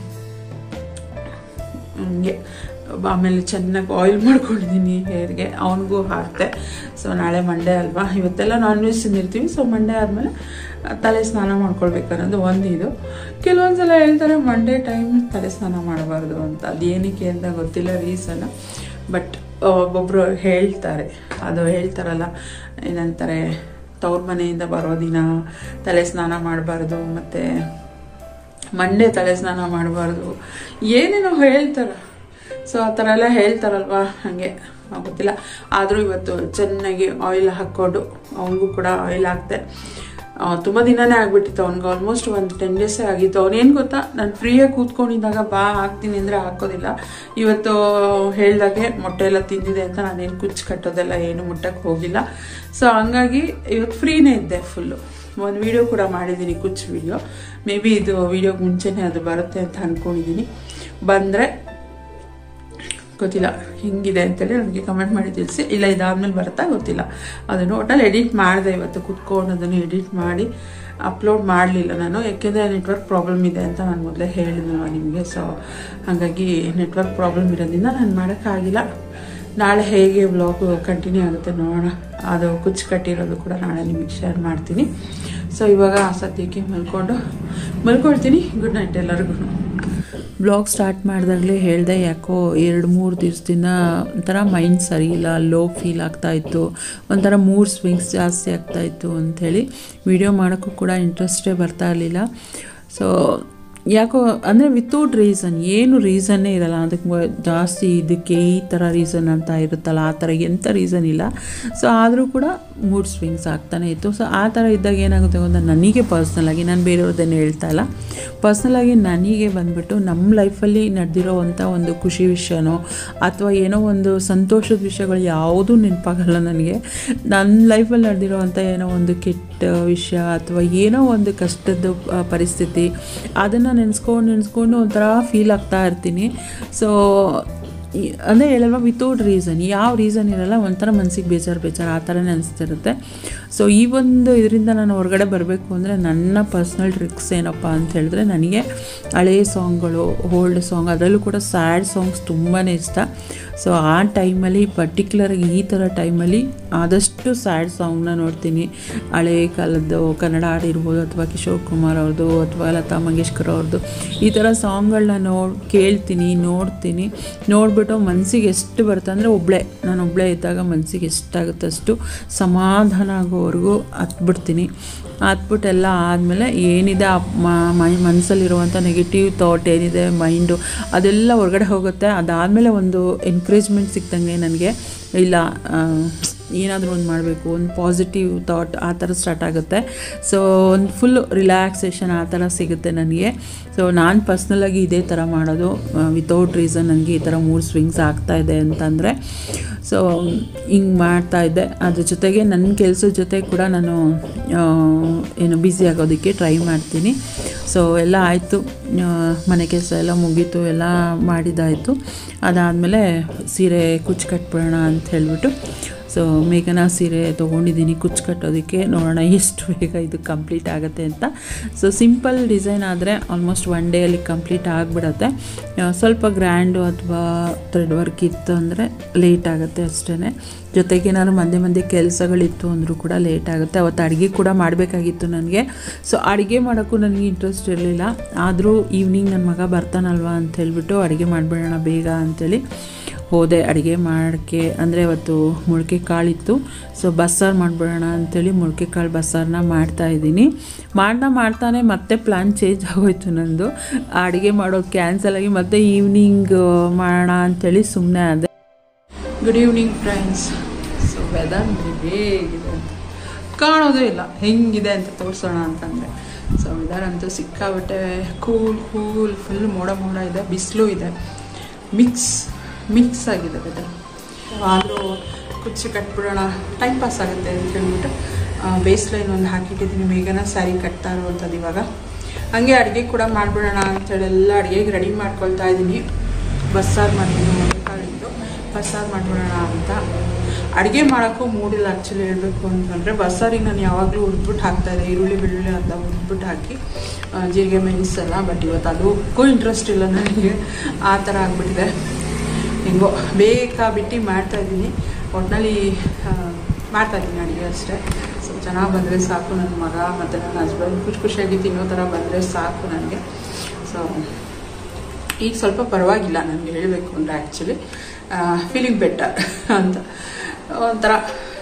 ಹಂಗೆ ಆಮೇಲೆ ಚೆನ್ನಾಗಿ ಆಯಿಲ್ ಮಾಡ್ಕೊಂಡಿದ್ದೀನಿ ಹೇರ್ಗೆ, ಅವನಿಗೂ ಹಾಕ್ತೆ. ಸೊ ನಾಳೆ ಮಂಡೇ ಅಲ್ವಾ, ಇವತ್ತೆಲ್ಲ ನಾನ್ ವೆಜ್ ತಿಂದಿರ್ತೀವಿ. ಸೊ ಮಂಡೇ ಆದಮೇಲೆ ತಲೆ ಸ್ನಾನ ಮಾಡ್ಕೊಳ್ಬೇಕನ್ನೋದು ಒಂದು ಇದು. ಕೆಲವೊಂದು ಸಲ ಹೇಳ್ತಾರೆ ಮಂಡೇ ಟೈಮ್ ತಲೆ ಸ್ನಾನ ಮಾಡಬಾರ್ದು ಅಂತ. ಅದು ಏನಕ್ಕೆ ಅಂತ ಗೊತ್ತಿಲ್ಲ ರೀಸನ್, ಬಟ್ ಒಬ್ಬೊಬ್ಬರು ಹೇಳ್ತಾರೆ. ಅದು ಹೇಳ್ತಾರಲ್ಲ ಏನಂತಾರೆ, ತವ್ರ ಮನೆಯಿಂದ ಬರೋ ದಿನ ತಲೆ ಸ್ನಾನ ಮಾಡಬಾರ್ದು, ಮತ್ತು ಮಂಡೇ ತಲೆ ಸ್ನಾನ ಮಾಡಬಾರ್ದು, ಏನೇನೋ ಹೇಳ್ತಾರೆ. ಸೊ ಆ ಥರ ಎಲ್ಲ ಹೇಳ್ತಾರಲ್ವ, ಹಾಗೆ ಗೊತ್ತಿಲ್ಲ. ಆದರೂ ಇವತ್ತು ಚೆನ್ನಾಗಿ ಆಯಿಲ್ ಹಾಕ್ಕೊಂಡು ಅವನಿಗೂ ಕೂಡ ಆಯಿಲ್ ಹಾಕ್ತೆ. ತುಂಬ ದಿನನೇ ಆಗಿಬಿಟ್ಟಿತ್ತು ಅವ್ನಿಗೆ, ಆಲ್ಮೋಸ್ಟ್ ಒಂದು ಟೆನ್ ಡೇಸೇ ಆಗಿತ್ತು. ಅವನೇನು ಗೊತ್ತಾ, ನಾನು ಫ್ರೀಯಾಗಿ ಕೂತ್ಕೊಂಡಿದ್ದಾಗ ಬಾ ಹಾಕ್ತೀನಿ ಅಂದರೆ ಹಾಕೋದಿಲ್ಲ. ಇವತ್ತು ಹೇಳ್ದಾಗೆ ಮೊಟ್ಟೆ ಎಲ್ಲ ತಿಂದಿದೆ ಅಂತ ನಾನೇನು ಕುಚ್ಚು ಕಟ್ಟೋದೆಲ್ಲ ಏನು ಮುಟ್ಟಕ್ಕೆ ಹೋಗಿಲ್ಲ. ಸೊ ಹಂಗಾಗಿ ಇವತ್ತು ಫ್ರೀನೇ ಇದ್ದೆ ಫುಲ್ಲು. ಒಂದು ವಿಡಿಯೋ ಕೂಡ ಮಾಡಿದ್ದೀನಿ, ಕುಚ್ಚು ವಿಡಿಯೋ. ಮೇ ಬಿ ಇದು ವಿಡಿಯೋಗೆ ಮುಂಚೆನೇ ಅದು ಬರುತ್ತೆ ಅಂತ ಅಂದ್ಕೊಂಡಿದ್ದೀನಿ. ಬಂದರೆ ಗೊತ್ತಿಲ್ಲ ಹೆಂಗಿದೆ ಅಂತೇಳಿ ನನಗೆ ಕಮೆಂಟ್ ಮಾಡಿ ತಿಳಿಸಿ. ಇಲ್ಲ ಇದಾದ್ಮೇಲೆ ಬರುತ್ತಾ ಗೊತ್ತಿಲ್ಲ. ಅದನ್ನು ಒಟ್ಟಲ್ಲಿ ಎಡಿಟ್ ಮಾಡಿದೆ ಇವತ್ತು ಕುತ್ಕೊಂಡು ಅದನ್ನು ಎಡಿಟ್ ಮಾಡಿ ಅಪ್ಲೋಡ್ ಮಾಡಲಿಲ್ಲ ನಾನು, ಯಾಕೆಂದರೆ ನೆಟ್ವರ್ಕ್ ಪ್ರಾಬ್ಲಮ್ ಇದೆ ಅಂತ ನಾನು ಮೊದಲೇ ಹೇಳಿದ್ನಲ್ವ ನಿಮಗೆ. ಸೊ ಹಾಗಾಗಿ ನೆಟ್ವರ್ಕ್ ಪ್ರಾಬ್ಲಮ್ ಇರೋದ್ರಿಂದ ನಾನು ಮಾಡೋಕ್ಕಾಗಿಲ್ಲ. ನಾಳೆ ಹೇಗೆ ವ್ಲಾಗ್ ಕಂಟಿನ್ಯೂ ಆಗುತ್ತೆ ನೋಡೋಣ. ಅದು ಕುಚ್ಚು ಕಟ್ಟಿರೋದು ಕೂಡ ನಾಳೆ ನಿಮಗೆ ಶೇರ್ ಮಾಡ್ತೀನಿ. ಸೊ ಇವಾಗ ಸದ್ಯಕ್ಕೆ ಮಲ್ಕೊಂಡು ಮಲ್ಕೊಳ್ತೀನಿ. ಗುಡ್ ನೈಟ್ ಎಲ್ಲರಿಗೂ. ಬ್ಲಾಗ್ ಸ್ಟಾರ್ಟ್ ಮಾಡಿದಾಗಲೇ ಹೇಳಿದೆ, ಯಾಕೋ ಎರಡು ಮೂರು ದಿವಸದಿಂದ ಒಂಥರ ಮೈಂಡ್ ಸರಿ ಇಲ್ಲ, ಲೋ ಫೀಲ್ ಆಗ್ತಾಯಿತ್ತು, ಒಂಥರ ಮೂಡ್ ಸ್ವಿಂಗ್ಸ್ ಜಾಸ್ತಿ ಆಗ್ತಾಯಿತ್ತು ಅಂಥೇಳಿ ವಿಡಿಯೋ ಮಾಡೋಕ್ಕೂ ಕೂಡ ಇಂಟ್ರೆಸ್ಟೇ ಬರ್ತಾ ಇರಲಿಲ್ಲ. ಸೊ ಯಾಕೋ ಅಂದರೆ ವಿತೌಟ್ ರೀಸನ್, ಏನು ರೀಸನ್ನೇ ಇರಲ್ಲ ಅದಕ್ಕೆ ಜಾಸ್ತಿ, ಇದಕ್ಕೆ ಈ ಥರ ರೀಸನ್ ಅಂತ ಇರುತ್ತಲ್ಲ, ಆ ಥರ ಎಂಥ ರೀಸನ್ ಇಲ್ಲ. ಸೊ ಆದರೂ ಕೂಡ ಮೂಡ್ ಸ್ವಿಂಗ್ಸ್ ಆಗ್ತಾನೆ ಇತ್ತು. ಸೊ ಆ ಥರ ಇದ್ದಾಗ ಏನಾಗುತ್ತೆ ಗೊತ್ತಾ, ನನಗೆ ಪರ್ಸ್ನಲಾಗಿ, ನಾನು ಬೇರೆಯವ್ರದ್ದೇನು ಹೇಳ್ತಾ ಇಲ್ಲ, ಪರ್ಸ್ನಲಾಗಿ ನನಗೆ ಬಂದುಬಿಟ್ಟು ನಮ್ಮ ಲೈಫಲ್ಲಿ ನಡೆದಿರೋವಂಥ ಒಂದು ಖುಷಿ ವಿಷಯನೋ ಅಥವಾ ಏನೋ ಒಂದು ಸಂತೋಷದ ವಿಷಯಗಳು ಯಾವುದೂ ನೆನಪಾಗಲ್ಲ ನನಗೆ. ನನ್ನ ಲೈಫಲ್ಲಿ ನಡೆದಿರೋವಂಥ ಏನೋ ಒಂದು ಕೆಟ್ಟ ವಿಷಯ ಅಥವಾ ಏನೋ ಒಂದು ಕಷ್ಟದ ಪರಿಸ್ಥಿತಿ, ಅದನ್ನು ನೆನೆಸ್ಕೊಂಡು ನೆನೆಸ್ಕೊಂಡು ಒಂಥರ ಫೀಲ್ ಆಗ್ತಾ ಇರ್ತೀನಿ. ಸೊ ಅಂದರೆ ಹೇಳಲ್ವ, ವಿತೌಟ್ ರೀಸನ್, ಯಾವ ರೀಸನ್ ಇರಲ್ಲ, ಒಂಥರ ಮನಸ್ಸಿಗೆ ಬೇಜಾರು ಬೇಜಾರು ಆ ಥರನೇ ಅನಿಸ್ತಿರುತ್ತೆ. ಸೊ ಈ ಒಂದು ಇದರಿಂದ ನಾನು ಹೊರಗಡೆ ಬರಬೇಕು ಅಂದರೆ ನನ್ನ ಪರ್ಸ್ನಲ್ ಟ್ರಿಕ್ಸ್ ಏನಪ್ಪ ಅಂತ ಹೇಳಿದ್ರೆ, ನನಗೆ ಹಳೆಯ ಸಾಂಗ್ಗಳು, ಓಲ್ಡ್ ಸಾಂಗ್, ಅದರಲ್ಲೂ ಕೂಡ ಸ್ಯಾಡ್ ಸಾಂಗ್ಸ್ ತುಂಬಾ ಇಷ್ಟ. ಸೊ ಆ ಟೈಮಲ್ಲಿ ಪರ್ಟಿಕ್ಯುಲರಾಗಿ ಈ ಥರ ಟೈಮಲ್ಲಿ ಆದಷ್ಟು ಸ್ಯಾಡ್ ಸಾಂಗ್ನ ನೋಡ್ತೀನಿ. ಹಳೇ ಕಾಲದ್ದು ಕನ್ನಡ ಹಾಡಿರ್ಬೋದು ಅಥವಾ ಕಿಶೋರ್ ಕುಮಾರ್ ಅವ್ರದ್ದು ಅಥವಾ ಲತಾ ಮಂಗೇಶ್ಕರ್ ಅವ್ರದ್ದು, ಈ ಥರ ಸಾಂಗ್ಗಳನ್ನ ನೋಡಿ ಕೇಳ್ತೀನಿ, ನೋಡ್ತೀನಿ. ನೋಡಿಬಿಟ್ಟು ಮನಸ್ಸಿಗೆ ಎಷ್ಟು ಬರುತ್ತೆ ಅಂದರೆ, ಒಬ್ಬಳೇ ನಾನು ಒಬ್ಬಳೇ ಇದ್ದಾಗ ಮನಸ್ಸಿಗೆ ಎಷ್ಟಾಗುತ್ತೆ ಅಷ್ಟು ಸಮಾಧಾನ ಆಗೋವರೆಗೂ ಹತ್ಬಿಡ್ತೀನಿ. ಹತ್ಬಿಟ್ಟು ಎಲ್ಲ ಆದಮೇಲೆ ಏನಿದೆ ಆ ಮೈ ಮನಸ್ಸಲ್ಲಿರುವಂಥ ನೆಗೆಟಿವ್ ಥಾಟ್ ಏನಿದೆ ಮೈಂಡು, ಅದೆಲ್ಲ ಹೊರಗಡೆ ಹೋಗುತ್ತೆ. ಅದಾದಮೇಲೆ ಒಂದು ಎನ್ಕರೇಜ್ಮೆಂಟ್ ಸಿಕ್ತಂಗೆ ನನಗೆ, ಇಲ್ಲ ಏನಾದರೂ ಒಂದು ಮಾಡಬೇಕು, ಒಂದು ಪಾಸಿಟಿವ್ ಥಾಟ್ ಆ ಥರ ಸ್ಟಾರ್ಟ್ ಆಗುತ್ತೆ. ಸೊ ಒಂದು ಫುಲ್ ರಿಲ್ಯಾಕ್ಸೇಷನ್ ಆ ಥರ ಸಿಗುತ್ತೆ ನನಗೆ. ಸೊ ನಾನು ಪರ್ಸ್ನಲಾಗಿ ಇದೇ ಥರ ಮಾಡೋದು, ವಿತೌಟ್ ರೀಸನ್ ನನಗೆ ಈ ಥರ ಮೂಡ್ ಸ್ವಿಂಗ್ಸ್ ಆಗ್ತಾಯಿದೆ ಅಂತಂದರೆ. ಸೊ ಹಿಂಗೆ ಮಾಡ್ತಾಯಿದ್ದೆ. ಅದ್ರ ಜೊತೆಗೆ ನನ್ನ ಕೆಲಸದ ಜೊತೆ ಕೂಡ ನಾನು ಏನು ಬ್ಯುಸಿ ಆಗೋದಕ್ಕೆ ಟ್ರೈ ಮಾಡ್ತೀನಿ. ಸೊ ಎಲ್ಲ ಆಯಿತು, ಮನೆ ಕೆಲಸ ಎಲ್ಲ ಮುಗೀತು, ಎಲ್ಲ ಮಾಡಿದ್ದಾಯಿತು. ಅದಾದಮೇಲೆ ಸೀರೆ ಕುಚ್ಚು ಕಟ್ಬಿಡೋಣ ಅಂತ ಹೇಳಿಬಿಟ್ಟು ಸೊ ಮೇಘನ ಸೀರೆ ತೊಗೊಂಡಿದ್ದೀನಿ ಕುಚ್ಚು ಕಟ್ಟೋದಕ್ಕೆ. ನೋಡೋಣ ಎಷ್ಟು ಬೇಗ ಇದು ಕಂಪ್ಲೀಟ್ ಆಗುತ್ತೆ ಅಂತ. ಸೊ ಸಿಂಪಲ್ ಡಿಸೈನ್ ಆದರೆ ಆಲ್ಮೋಸ್ಟ್ ಒನ್ ಡೇಯಲ್ಲಿ ಕಂಪ್ಲೀಟ್ ಆಗಿಬಿಡತ್ತೆ. ಸ್ವಲ್ಪ ಗ್ರ್ಯಾಂಡು ಅಥವಾ ಥ್ರೆಡ್ ವರ್ಕ್ ಇತ್ತು ಅಂದರೆ ಲೇಟ್ ಆಗುತ್ತೆ ಅಷ್ಟೇ. ಜೊತೆಗೆ ನಾನು ಮಧ್ಯೆ ಮಧ್ಯೆ ಕೆಲಸಗಳಿತ್ತು ಅಂದರೂ ಕೂಡ ಲೇಟ್ ಆಗುತ್ತೆ. ಅವತ್ತು ಅಡುಗೆ ಕೂಡ ಮಾಡಬೇಕಾಗಿತ್ತು ನನಗೆ. ಸೊ ಅಡುಗೆ ಮಾಡೋಕ್ಕೂ ನನಗೆ ಇಂಟ್ರೆಸ್ಟ್ ಇರಲಿಲ್ಲ. ಆದರೂ ಈವ್ನಿಂಗ್ ನನ್ನ ಮಗ ಬರ್ತಾನಲ್ವ ಅಂತ ಹೇಳಿಬಿಟ್ಟು ಅಡುಗೆ ಮಾಡಿಬಿಡೋಣ ಬೇಗ ಅಂಥೇಳಿ ಹೋದೆ ಅಡುಗೆ ಮಾಡೋಕ್ಕೆ. ಅಂದರೆ ಅವತ್ತು ಮೊಳಕೆ ಕಾಳಿತ್ತು. ಸೊ ಬಸ್ಸಾರು ಮಾಡಿಬಿಡೋಣ ಅಂಥೇಳಿ ಮೊಳಕೆ ಕಾಳು ಬಸ್ಸಾರನ್ನ ಮಾಡ್ತಾಯಿದ್ದೀನಿ. ಮಾಡ್ತಾ ಮಾಡ್ತಾನೆ ಮತ್ತೆ ಪ್ಲ್ಯಾನ್ ಚೇಂಜ್ ಆಗೋಯ್ತು ನಂದು. ಅಡುಗೆ ಮಾಡೋದು ಕ್ಯಾನ್ಸಲ್ ಆಗಿ ಮತ್ತೆ ಈವ್ನಿಂಗ್ ಮಾಡೋಣ ಅಂಥೇಳಿ ಸುಮ್ಮನೆ ಆದೆ. Good evening friends. So weather ಹೇಗಿದೆ ಅಂತ ಕಾಣೋದೇ ಇಲ್ಲ, ಹೆಂಗಿದೆ ಅಂತ ತೋರಿಸೋಣ ಅಂತಂದರೆ. ಸೊ ವೆದರ್ ಅಂತೂ ಸಿಕ್ಕಾಬಿಟ್ಟೆ ಕೂಲ್ ಕೂಲ್ ಫುಲ್ ಮೋಡ ಮೋಡ ಇದೆ, ಬಿಸಿಲು ಇದೆ, ಮಿಕ್ಸ್ ಮಿಕ್ಸ್ ಆಗಿದೆ ವೆದರ್. ಆದರೂ ಕುಚ್ಚು ಕಟ್ಬಿಡೋಣ, ಟೈಮ್ ಪಾಸ್ ಆಗುತ್ತೆ ಅಂತ ಹೇಳ್ಬಿಟ್ಟು ಬೇಸ್ ಲೈನ್ ಒಂದು ಹಾಕಿಟ್ಟಿದ್ದೀನಿ. ಮೇಘನ ಸ್ಯಾರಿ ಕಟ್ತಾ ಇರುವಂಥದ್ದು ಇವಾಗ. ಹಾಗೆ ಅಡುಗೆ ಕೂಡ ಮಾಡಿಬಿಡೋಣ ಅಂಥೇಳಿ ಎಲ್ಲ ಅಡುಗೆಗೆ ರೆಡಿ ಮಾಡ್ಕೊಳ್ತಾ ಇದ್ದೀನಿ. ಬಸ್ಸಾರು ಮಾಡಿದ್ದೀನಿ, ಮೊಳಕಾಳಿದ್ದು ಬಸ್ಸಾರು ಮಾಡಿಬಿಡೋಣ ಅಂತ. ಅಡುಗೆ ಮಾಡೋಕ್ಕೂ ಮೂಡಿಲ್ಲ ಆ್ಯಕ್ಚುಲಿ ಹೇಳಬೇಕು ಅಂತಂದರೆ. ಬಸ್ಸಾರಿಗೆ ನಾನು ಯಾವಾಗಲೂ ಹುರಿದ್ಬಿಟ್ಟು ಹಾಕ್ತಾಯಿದ್ದೆ, ಈರುಳ್ಳಿ ಬೆಳ್ಳುಳ್ಳಿ ಅಂತ ಹುರಿದ್ಬಿಟ್ಟು ಹಾಕಿ ಜೀರಿಗೆ ಮೆಣಸೆಲ್ಲ. ಬಟ್ ಇವತ್ತು ಅದಕ್ಕೂ ಇಂಟ್ರೆಸ್ಟ್ ಇಲ್ಲ ನನಗೆ, ಆ ಥರ ಆಗಿಬಿಟ್ಟಿದೆ. ಹೆಂಗೋ ಬೇಕಾ ಬಿಟ್ಟು ಮಾಡ್ತಾಯಿದ್ದೀನಿ. ಒಟ್ಟಿನಲ್ಲಿ ಮಾಡ್ತಾಯಿದ್ದೀನಿ ಅಡುಗೆ ಅಷ್ಟೇ. ಸೊ ಚೆನ್ನಾಗಿ ಬಂದರೆ ಸಾಕು. ನನ್ನ ಮಗ ಮತ್ತು ನನ್ನ ಹಸ್ಬೆಂಡ್ ಖುಷಿ ಖುಷಿಯಾಗಿ ತಿನ್ನೋ ಥರ ಬಂದರೆ ಸಾಕು ನನಗೆ. ಸೊ ಈಗ ಸ್ವಲ್ಪ ಪರವಾಗಿಲ್ಲ ನನಗೆ ಹೇಳಬೇಕು ಅಂದರೆ, ಆ್ಯಕ್ಚುಲಿ ಫೀಲಿಂಗ್ ಬೆಟರ್ ಅಂತ ಒಂಥರ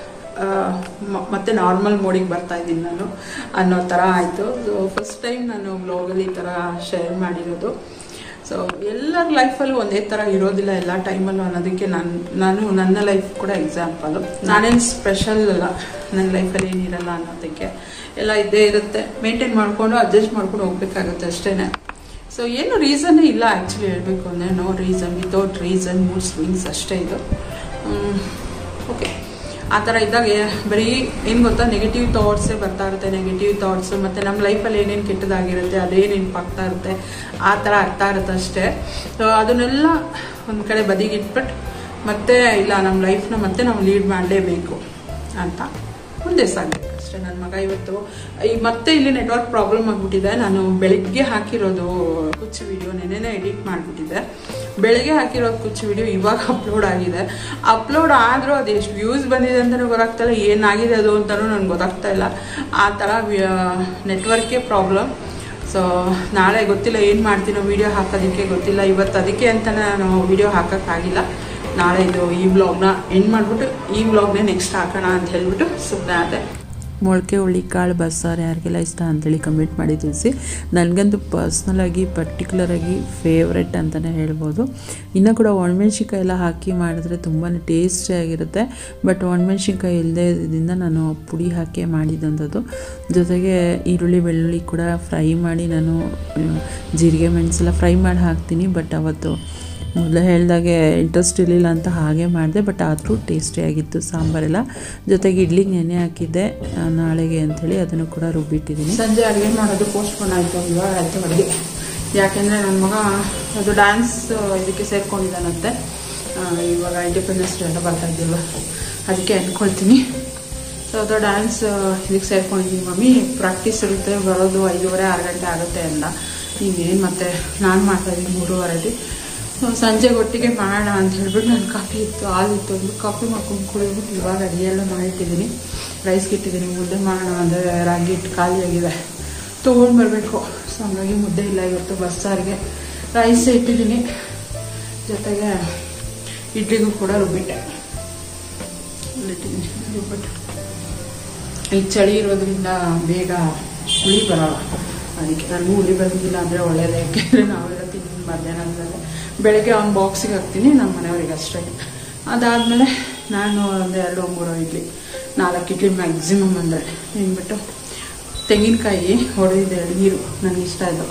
ಮತ್ತೆ ನಾರ್ಮಲ್ ಮೋಡಿಗೆ ಬರ್ತಾಯಿದ್ದೀನಿ ನಾನು ಅನ್ನೋ ಥರ ಆಯಿತು. ಸೊ ಫಸ್ಟ್ ಟೈಮ್ ನಾನು ಬ್ಲಾಗಲ್ಲಿ ಈ ಥರ ಶೇರ್ ಮಾಡಿರೋದು. ಸೊ ಎಲ್ಲರ ಲೈಫಲ್ಲೂ ಒಂದೇ ಥರ ಇರೋದಿಲ್ಲ ಎಲ್ಲ ಟೈಮಲ್ಲೂ ಅನ್ನೋದಕ್ಕೆ ನಾನು ನಾನು ನನ್ನ ಲೈಫ್ ಕೂಡ ಎಕ್ಸಾಂಪಲು. ನಾನೇನು ಸ್ಪೆಷಲ್ ಅಲ್ಲ, ನನ್ನ ಲೈಫಲ್ಲಿ ಏನಿರಲ್ಲ ಅನ್ನೋದಕ್ಕೆ ಎಲ್ಲ ಇದ್ದೇ ಇರುತ್ತೆ. ಮೇಂಟೈನ್ ಮಾಡಿಕೊಂಡು ಅಡ್ಜಸ್ಟ್ ಮಾಡ್ಕೊಂಡು ಹೋಗ್ಬೇಕಾಗುತ್ತೆ ಅಷ್ಟೇ. ಸೊ ಏನು ರೀಸನ್ನೇ ಇಲ್ಲ ಆ್ಯಕ್ಚುಲಿ ಹೇಳಬೇಕು ಅಂದರೆ, no reason, without reason mood swings ಅಷ್ಟೇ ಇದು. ಓಕೆ, ಆ ಥರ ಇದ್ದಾಗ ಬರೀ ಏನು ಗೊತ್ತಾ, ನೆಗೆಟಿವ್ ಥಾಟ್ಸೇ ಬರ್ತಾ ಇರುತ್ತೆ. ನೆಗೆಟಿವ್ ಥಾಟ್ಸು ಮತ್ತು ನಮ್ಮ ಲೈಫಲ್ಲಿ ಏನೇನು ಕೆಟ್ಟದಾಗಿರುತ್ತೆ ಅದೇ ನೆನಪಾಗ್ತಾ ಇರುತ್ತೆ, ಆ ಥರ ಆಗ್ತಾ ಇರುತ್ತೆ ಅಷ್ಟೇ. ಸೊ ಅದನ್ನೆಲ್ಲ ಒಂದು ಕಡೆ ಬದಿಗೆ ಇಟ್ಬಿಟ್ಟು ಮತ್ತೆ ಇಲ್ಲ ನಮ್ಮ ಲೈಫ್ನ ಮತ್ತೆ ನಾವು ಲೀಡ್ ಮಾಡಲೇಬೇಕು ಅಂತ ಮುಂದೆ ಸಾಗಬೇಕು ಅಷ್ಟೇ. ನನ್ನ ಮಗ ಇವತ್ತು ಈ ಮತ್ತೆ ಇಲ್ಲಿ ನೆಟ್ವರ್ಕ್ ಪ್ರಾಬ್ಲಮ್ ಆಗಿಬಿಟ್ಟಿದೆ. ನಾನು ಬೆಳಗ್ಗೆ ಹಾಕಿರೋದು ಕುಚ್ಚು ವಿಡಿಯೋ ನೆನೆನೇ ಎಡಿಟ್ ಮಾಡಿಬಿಟ್ಟಿದ್ದೆ. ಬೆಳಗ್ಗೆ ಹಾಕಿರೋದು ಕುಚ್ಚು ವಿಡಿಯೋ ಇವಾಗ ಅಪ್ಲೋಡ್ ಆಗಿದೆ. ಅಪ್ಲೋಡ್ ಆದರೂ ಅದು ಎಷ್ಟು ವ್ಯೂಸ್ ಬಂದಿದೆ ಅಂತಲೂ ಗೊತ್ತಾಗ್ತಾಯಿಲ್ಲ, ಏನಾಗಿದೆ ಅದು ಅಂತಲೂ ನನಗೆ ಗೊತ್ತಾಗ್ತಾ ಇಲ್ಲ. ಆ ಥರ ನೆಟ್ವರ್ಕೇ ಪ್ರಾಬ್ಲಮ್. ಸೊ ನಾಳೆ ಗೊತ್ತಿಲ್ಲ ಏನು ಮಾಡ್ತೀನೋ ವೀಡಿಯೋ ಹಾಕೋದಕ್ಕೆ ಗೊತ್ತಿಲ್ಲ. ಇವತ್ತು ಅದಕ್ಕೆ ಅಂತ ನಾನು ವೀಡಿಯೋ ಹಾಕೋಕ್ಕಾಗಿಲ್ಲ. ನಾಳೆ ಇದು ಈ ವ್ಲಾಗ್ನ ಎಂಡ್ ಮಾಡಿಬಿಟ್ಟು ಈ ವ್ಲಾಗ್ನೇ ನೆಕ್ಸ್ಟ್ ಹಾಕೋಣ ಅಂತ ಹೇಳ್ಬಿಟ್ಟು ಸುಮ್ಮನೆ ಆದೆ. ಮೊಳಕೆ ಹುಳಿ ಕಾಳು ಬಸ್ಸಾರು ಯಾರಿಗೆಲ್ಲ ಇಷ್ಟ ಅಂತೇಳಿ ಕಮೆಂಟ್ ಮಾಡಿ ತಿಳಿಸಿ. ನನಗಂತೂ ಪರ್ಸ್ನಲಾಗಿ ಪರ್ಟಿಕ್ಯುಲರಾಗಿ ಫೇವ್ರೆಟ್ ಅಂತಲೇ ಹೇಳ್ಬೋದು. ಇನ್ನೂ ಕೂಡ ಒಣಮೆಣ್ಸಿನ್ಕಾಯಿ ಎಲ್ಲ ಹಾಕಿ ಮಾಡಿದ್ರೆ ತುಂಬಾ ಟೇಸ್ಟಿಯಾಗಿರುತ್ತೆ. ಬಟ್ ಒಣಮೆಣ್ಸಿನ್ಕಾಯಿ ಇಲ್ಲದೆ ಇದರಿಂದ ನಾನು ಪುಡಿ ಹಾಕಿ ಮಾಡಿದಂಥದ್ದು. ಜೊತೆಗೆ ಈರುಳ್ಳಿ ಬೆಳ್ಳುಳ್ಳಿ ಕೂಡ ಫ್ರೈ ಮಾಡಿ ನಾನು ಜೀರಿಗೆ ಮೆಣಸೆಲ್ಲ ಫ್ರೈ ಮಾಡಿ ಹಾಕ್ತೀನಿ. ಬಟ್ ಅವತ್ತು ಮೊದಲು ಹೇಳಿದಾಗೆ ಇಂಟ್ರೆಸ್ಟ್ ಇರಲಿಲ್ಲ ಅಂತ ಹಾಗೆ ಮಾಡಿದೆ. ಬಟ್ ಆದರೂ ಟೇಸ್ಟಿಯಾಗಿತ್ತು ಸಾಂಬಾರೆಲ್ಲ. ಜೊತೆಗೆ ಇಡ್ಲಿಗೆ ನೆನೆ ಹಾಕಿದ್ದೆ ನಾಳೆಗೆ ಅಂಥೇಳಿ ಅದನ್ನು ಕೂಡ ರುಬ್ಬಿಟ್ಟಿದ್ದೀನಿ. ಸಂಜೆ ಅಡುಗೆ ಮಾಡೋದು ಪೋಸ್ಟ್ಪೋನ್ ಆಯಿತು ಇವಾಗ ಆಯಿತು ಅಡುಗೆ. ಯಾಕೆಂದರೆ ನನ್ನ ಮಗ ಅದು ಡ್ಯಾನ್ಸ್ ಇದಕ್ಕೆ ಸೇರ್ಕೊಂಡಿದ್ದಾನಂತೆ. ಇವಾಗ ಇಂಡಿಪೆಂಡೆನ್ಸ್ ಡೇ ಎಲ್ಲ ಬರ್ತಾ ಇದ್ದಿಲ್ಲ, ಅದಕ್ಕೆ ಅಂದ್ಕೊಳ್ತೀನಿ. ಸೊ ಅದು ಡ್ಯಾನ್ಸ್ ಇದಕ್ಕೆ ಸೇರ್ಕೊಂಡಿದ್ದೀನಿ ಮಮ್ಮಿ, ಪ್ರಾಕ್ಟೀಸ್ ಇರುತ್ತೆ, ಬರೋದು ಐದೂವರೆ ಆರು ಗಂಟೆ ಆಗುತ್ತೆ ಎಲ್ಲ. ಈಗೇನು ಮತ್ತೆ ನಾನು ಮಾಡ್ತಾಯಿದ್ದೀನಿ ಮೂರುವರೆಗೆ. ಸಂಜೆ ಒಟ್ಟಿಗೆ ಮಾಡೋಣ ಅಂತ ಹೇಳ್ಬಿಟ್ಟು ನಾನು ಕಾಫಿ ಇತ್ತು, ಹಾಲಿತ್ತು, ಒಂದು ಕಾಫಿ ಮಾಡ್ಕೊಂಡು ಕುಡಿದ್ಬಿಟ್ಟು ಇವಾಗ ಅಡುಗೆ ಎಲ್ಲ ಮಾಡಿಟ್ಟಿದ್ದೀನಿ. ರೈಸ್ಗೆ ಇಟ್ಟಿದ್ದೀನಿ. ಮುದ್ದೆ ಮಾಡೋಣ ಅಂದರೆ ರಾಗಿ ಹಿಟ್ಟು ಖಾಲಿಯಾಗಿದೆ, ತೊಗೊಂಡು ಬರಬೇಕು. ಸೊ ಹಂಗಾಗಿ ಮುದ್ದೆ ಇಲ್ಲ ಇವತ್ತು. ಬಸ್ಸಾರಿಗೆ ರೈಸ್ ಇಟ್ಟಿದ್ದೀನಿ. ಜೊತೆಗೆ ಇಡ್ಲಿಗೂ ಕೂಡ ರುಬ್ಬಿಟ್ಟೆ ಇಟ್ಟಿದ್ದೀನಿ ರುಬ್ಬಿಟ್ಟು. ಈ ಚಳಿ ಇರೋದ್ರಿಂದ ಬೇಗ ಹುಳಿ ಬರೋಲ್ಲ, ಅದಕ್ಕೆ ನನಗೂ ಹುಳಿ ಬಂದಿಲ್ಲ ಅಂದರೆ ಒಳ್ಳೆಯದೇ. ಯಾಕೆಂದರೆ ನಾವೆಲ್ಲ ತಿಂದು ಮಧ್ಯಾಹ್ನದಲ್ಲೇ ಬೆಳಗ್ಗೆ ಅವ್ನು ಬಾಕ್ಸಿಗೆ ಹಾಕ್ತೀನಿ ನಮ್ಮ ಮನೆಯವ್ರಿಗೆ ಅಷ್ಟೇ. ಅದಾದಮೇಲೆ ನಾನು ಒಂದು ಎರಡು ಮೂರು ಇಡ್ಲಿ ನಾಲ್ಕು ಇಡ್ಲಿ ಮ್ಯಾಕ್ಸಿಮಮ್ ಅಂದರೆ ತಿಂದ್ಬಿಟ್ಟು ತೆಂಗಿನಕಾಯಿ ಹೊಡೆದಿದ್ದೆ ನೀರು ನನಗೆ ಇಷ್ಟ ಇದು.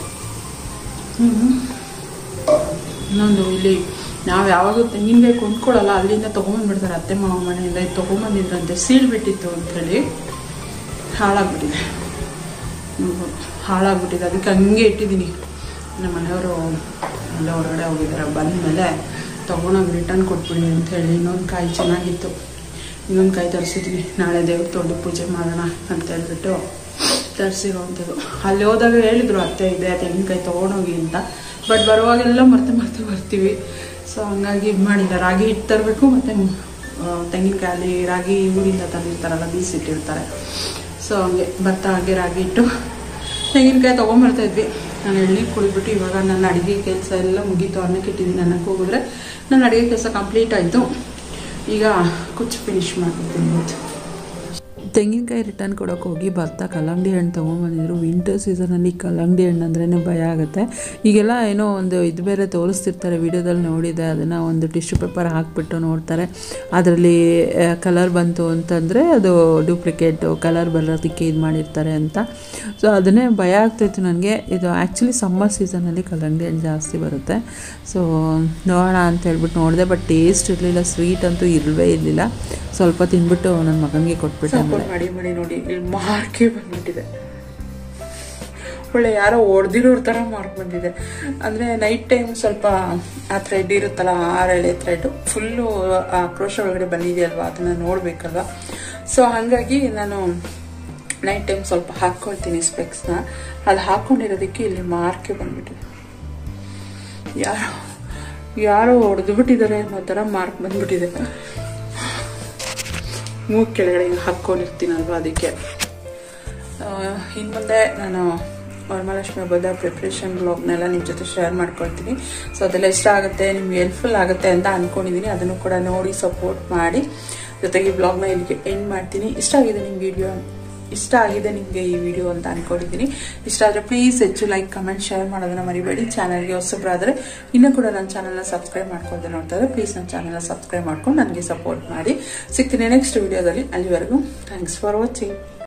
ಇನ್ನೊಂದು ಇಲ್ಲಿ ನಾವು ಯಾವಾಗೂ ತೆಂಗಿನಕಾಯಿ ಕೊಂಡ್ಕೊಳ್ಳಲ್ಲ, ಅಲ್ಲಿಂದ ತೊಗೊಂಬಂದ್ಬಿಡ್ತಾರೆ ಅತ್ತೆ ಮಾವ ಮನೆಯಿಂದ. ಇದು ತೊಗೊಂಬಂದಿದ್ರಂತೆ, ಸೀಳ್ಬಿಟ್ಟಿತ್ತು ಅಂಥೇಳಿ ಹಾಳಾಗ್ಬಿಟ್ಟಿದೆ ಹಾಳಾಗ್ಬಿಟ್ಟಿದೆ ಅದಕ್ಕೆ ಹಂಗೆ ಇಟ್ಟಿದ್ದೀನಿ. ನಮ್ಮ ಮನೆಯವರು ಎಲ್ಲ ಹೊರಗಡೆ ಹೋಗಿದ್ದಾರೆ, ಬಂದಮೇಲೆ ತೊಗೊಂಡೋಗಿ ರಿಟರ್ನ್ ಕೊಟ್ಬಿಡಿ ಅಂಥೇಳಿ. ಇನ್ನೊಂದು ಕಾಯಿ ಚೆನ್ನಾಗಿತ್ತು, ಇನ್ನೊಂದು ಕಾಯಿ ತರಿಸಿದ್ವಿ. ನಾಳೆ ದೇವ್ರ ತೊಳೆದು ಪೂಜೆ ಮಾಡೋಣ ಅಂತ ಹೇಳ್ಬಿಟ್ಟು ತರಿಸಿರೋವಂಥದ್ದು. ಅಲ್ಲಿ ಹೋದಾಗ ಹೇಳಿದ್ರು ಅತ್ತೆ ಇದೆ ತೆಂಗಿನಕಾಯಿ ತೊಗೊಂಡೋಗಿ ಅಂತ. ಬಟ್ ಬರುವಾಗೆಲ್ಲ ಮರ್ತೆ ಮರ್ತೆ ಬರ್ತೀವಿ. ಸೊ ಹಂಗಾಗಿ ಇದು ಮಾಡಿಲ್ಲ. ರಾಗಿ ಹಿಟ್ಟು ತರಬೇಕು ಮತ್ತು ತೆಂಗಿನಕಾಯಿ ಅಲ್ಲಿ ರಾಗಿ ಊರಿಂದ ತಂದಿರ್ತಾರಲ್ಲ, ಬೀಸಿಟ್ಟಿರ್ತಾರೆ. ಸೊ ಹಂಗೆ ಬರ್ತಾ ಹಾಗೆ ರಾಗಿ ಹಿಟ್ಟು ತೆಂಗಿನಕಾಯಿ ತೊಗೊಂಬರ್ತಾಯಿದ್ವಿ. ನಾನು ಎಳ್ನೀರು ಕುಡಿದ್ಬಿಟ್ಟು ಇವಾಗ ನನ್ನ ಅಡುಗೆ ಕೆಲಸ ಎಲ್ಲ ಮುಗೀತು. ಅನ್ನಕ್ಕೆ ಇಟ್ಟಿದ್ದೀನಿ. ಅನ್ನಕ್ಕೆ ಹೋಗಿದ್ರೆ ನನ್ನ ಅಡುಗೆ ಕೆಲಸ ಕಂಪ್ಲೀಟ್ ಆಯಿತು. ಈಗ ಕುಚ್ಚು ಫಿನಿಶ್ ಮಾಡ್ಬಿಡ್ತೀನಿ ಇವತ್ತು. ತೆಂಗಿನಕಾಯಿ ರಿಟರ್ನ್ ಕೊಡೋಕೆ ಹೋಗಿ ಬರ್ತಾ ಕಲ್ಲಂಗಡಿ ಹಣ್ಣು ತೊಗೊಂಬಂದಿದ್ರು. ವಿಂಟರ್ ಸೀಸನಲ್ಲಿ ಕಲ್ಲಂಗಡಿ ಹಣ್ಣು ಅಂದ್ರೇ ಭಯ ಆಗುತ್ತೆ. ಈಗೆಲ್ಲ ಏನೋ ಒಂದು ಇದು ಬೇರೆ ತೋರಿಸ್ತಿರ್ತಾರೆ, ವಿಡಿಯೋದಲ್ಲಿ ನೋಡಿದೆ. ಅದನ್ನು ಒಂದು ಟಿಶ್ಯೂ ಪೇಪರ್ ಹಾಕಿಬಿಟ್ಟು ನೋಡ್ತಾರೆ, ಅದರಲ್ಲಿ ಕಲರ್ ಬಂತು ಅಂತಂದರೆ ಅದು ಡೂಪ್ಲಿಕೇಟು, ಕಲರ್ ಬರೋದಕ್ಕೆ ಇದು ಮಾಡಿರ್ತಾರೆ ಅಂತ. ಸೊ ಅದನ್ನೇ ಭಯ ಆಗ್ತಾಯಿತ್ತು ನನಗೆ. ಇದು ಆ್ಯಕ್ಚುಲಿ ಸಮ್ಮರ್ ಸೀಸನಲ್ಲಿ ಕಲ್ಲಂಗಡಿ ಹಣ್ಣು ಜಾಸ್ತಿ ಬರುತ್ತೆ. ಸೊ ನೋಡೋಣ ಅಂತ ಹೇಳ್ಬಿಟ್ಟು ನೋಡಿದೆ. ಬಟ್ ಟೇಸ್ಟ್ ಇರಲಿಲ್ಲ, ಸ್ವೀಟ್ ಅಂತೂ ಇರಲೇ ಇರಲಿಲ್ಲ. ಸ್ವಲ್ಪ ತಿಂದ್ಬಿಟ್ಟು ನನ್ನ ಮಗನಿಗೆ ಕೊಟ್ಬಿಟ್ಟೆ. ಮಾಡಿ ಮಾಡಿ ನೋಡಿ ಇಲ್ಲಿ ಮಾರ್ಕೆ ಬಂದ್ಬಿಟ್ಟಿದೆ. ಒಳ್ಳೆ ಯಾರೋ ಹೊಡೆದಿರೋರ್ ಥರ ಮಾರ್ಕ್ ಬಂದಿದೆ. ಅಂದರೆ ನೈಟ್ ಟೈಮ್ ಸ್ವಲ್ಪ ಆ ಥ್ರೆಡ್ ಇರುತ್ತಲ್ಲ, ಆರೆಳೆ ಥ್ರೆಡ್ ಫುಲ್ಲು ಆಕ್ರೋಶ ಒಳಗಡೆ ಬಂದಿದೆಯಲ್ವ, ಅದನ್ನು ನೋಡಬೇಕಲ್ವ. ಸೊ ಹಾಗಾಗಿ ನಾನು ನೈಟ್ ಟೈಮ್ ಸ್ವಲ್ಪ ಹಾಕ್ಕೊಳ್ತೀನಿ ಸ್ಪೆಕ್ಸ್ನ. ಅದು ಹಾಕ್ಕೊಂಡಿರೋದಕ್ಕೆ ಇಲ್ಲಿ ಮಾರ್ಕೆ ಬಂದ್ಬಿಟ್ಟಿದೆ. ಯಾರೋ ಯಾರೋ ಹೊಡೆದು ಬಿಟ್ಟಿದ್ದಾರೆ ಅನ್ನೋ ಥರ ಮಾರ್ಕ್ ಬಂದ್ಬಿಟ್ಟಿದೆ. ಮೂಗು ಕೆಳಗಡೆ ಹಿಂಗೆ ಹಾಕ್ಕೊಂಡಿರ್ತೀನಲ್ವ, ಅದಕ್ಕೆ. ಇನ್ನು ಮುಂದೆ ನಾನು ವರಮಹಾಲಕ್ಷ್ಮಿ ಹಬ್ಬದ ಪ್ರಿಪ್ರೇಷನ್ ಬ್ಲಾಗ್ನೆಲ್ಲ ನಿಮ್ಮ ಜೊತೆ ಶೇರ್ ಮಾಡ್ಕೊಳ್ತೀನಿ. ಸೊ ಅದೆಲ್ಲ ಇಷ್ಟ ಆಗುತ್ತೆ, ನಿಮ್ಗೆ ಹೆಲ್ಪ್ಫುಲ್ ಆಗುತ್ತೆ ಅಂತ ಅಂದ್ಕೊಂಡಿದ್ದೀನಿ. ಅದನ್ನು ಕೂಡ ನೋಡಿ ಸಪೋರ್ಟ್ ಮಾಡಿ. ಜೊತೆಗೆ ಬ್ಲಾಗ್ನ ಇಲ್ಲಿಗೆ ಎಂಡ್ ಮಾಡ್ತೀನಿ. ಇಷ್ಟ ಆಗಿದೆ ನಿಮ್ಮ ವಿಡಿಯೋ ಇಷ್ಟ ಆಗಿದೆ ನಿಮಗೆ ಈ ವಿಡಿಯೋ ಅಂತ ಅಂದ್ಕೊಂಡಿದ್ದೀನಿ. ಇಷ್ಟ ಆದರೆ ಪ್ಲೀಸ್ ಹೆಚ್ಚು ಲೈಕ್ ಕಮೆಂಟ್ ಶೇರ್ ಮಾಡೋದನ್ನ ಮರಿಬೇಡಿ. ಚಾನಲ್ಗೆ ಹೊಸಬ್ರಾದರೆ ಇನ್ನೂ ಕೂಡ ನನ್ನ ಚಾನಲ್ನ ಸಬ್ಸ್ಕ್ರೈಬ್ ಮಾಡ್ಕೊಳ್ದೆ ನೋಡ್ತಾ ಇದ್ದರೆ ಪ್ಲೀಸ್ ನನ್ನ ಚಾನಲ್ನ ಸಬ್ಸ್ಕ್ರೈಬ್ ಮಾಡ್ಕೊಂಡು ನನಗೆ ಸಪೋರ್ಟ್ ಮಾಡಿ. ಸಿಗ್ತೀನಿ ನೆಕ್ಸ್ಟ್ ವಿಡಿಯೋದಲ್ಲಿ. ಅಲ್ಲಿವರೆಗೂ ಥ್ಯಾಂಕ್ಸ್ ಫಾರ್ ವಾಚಿಂಗ್.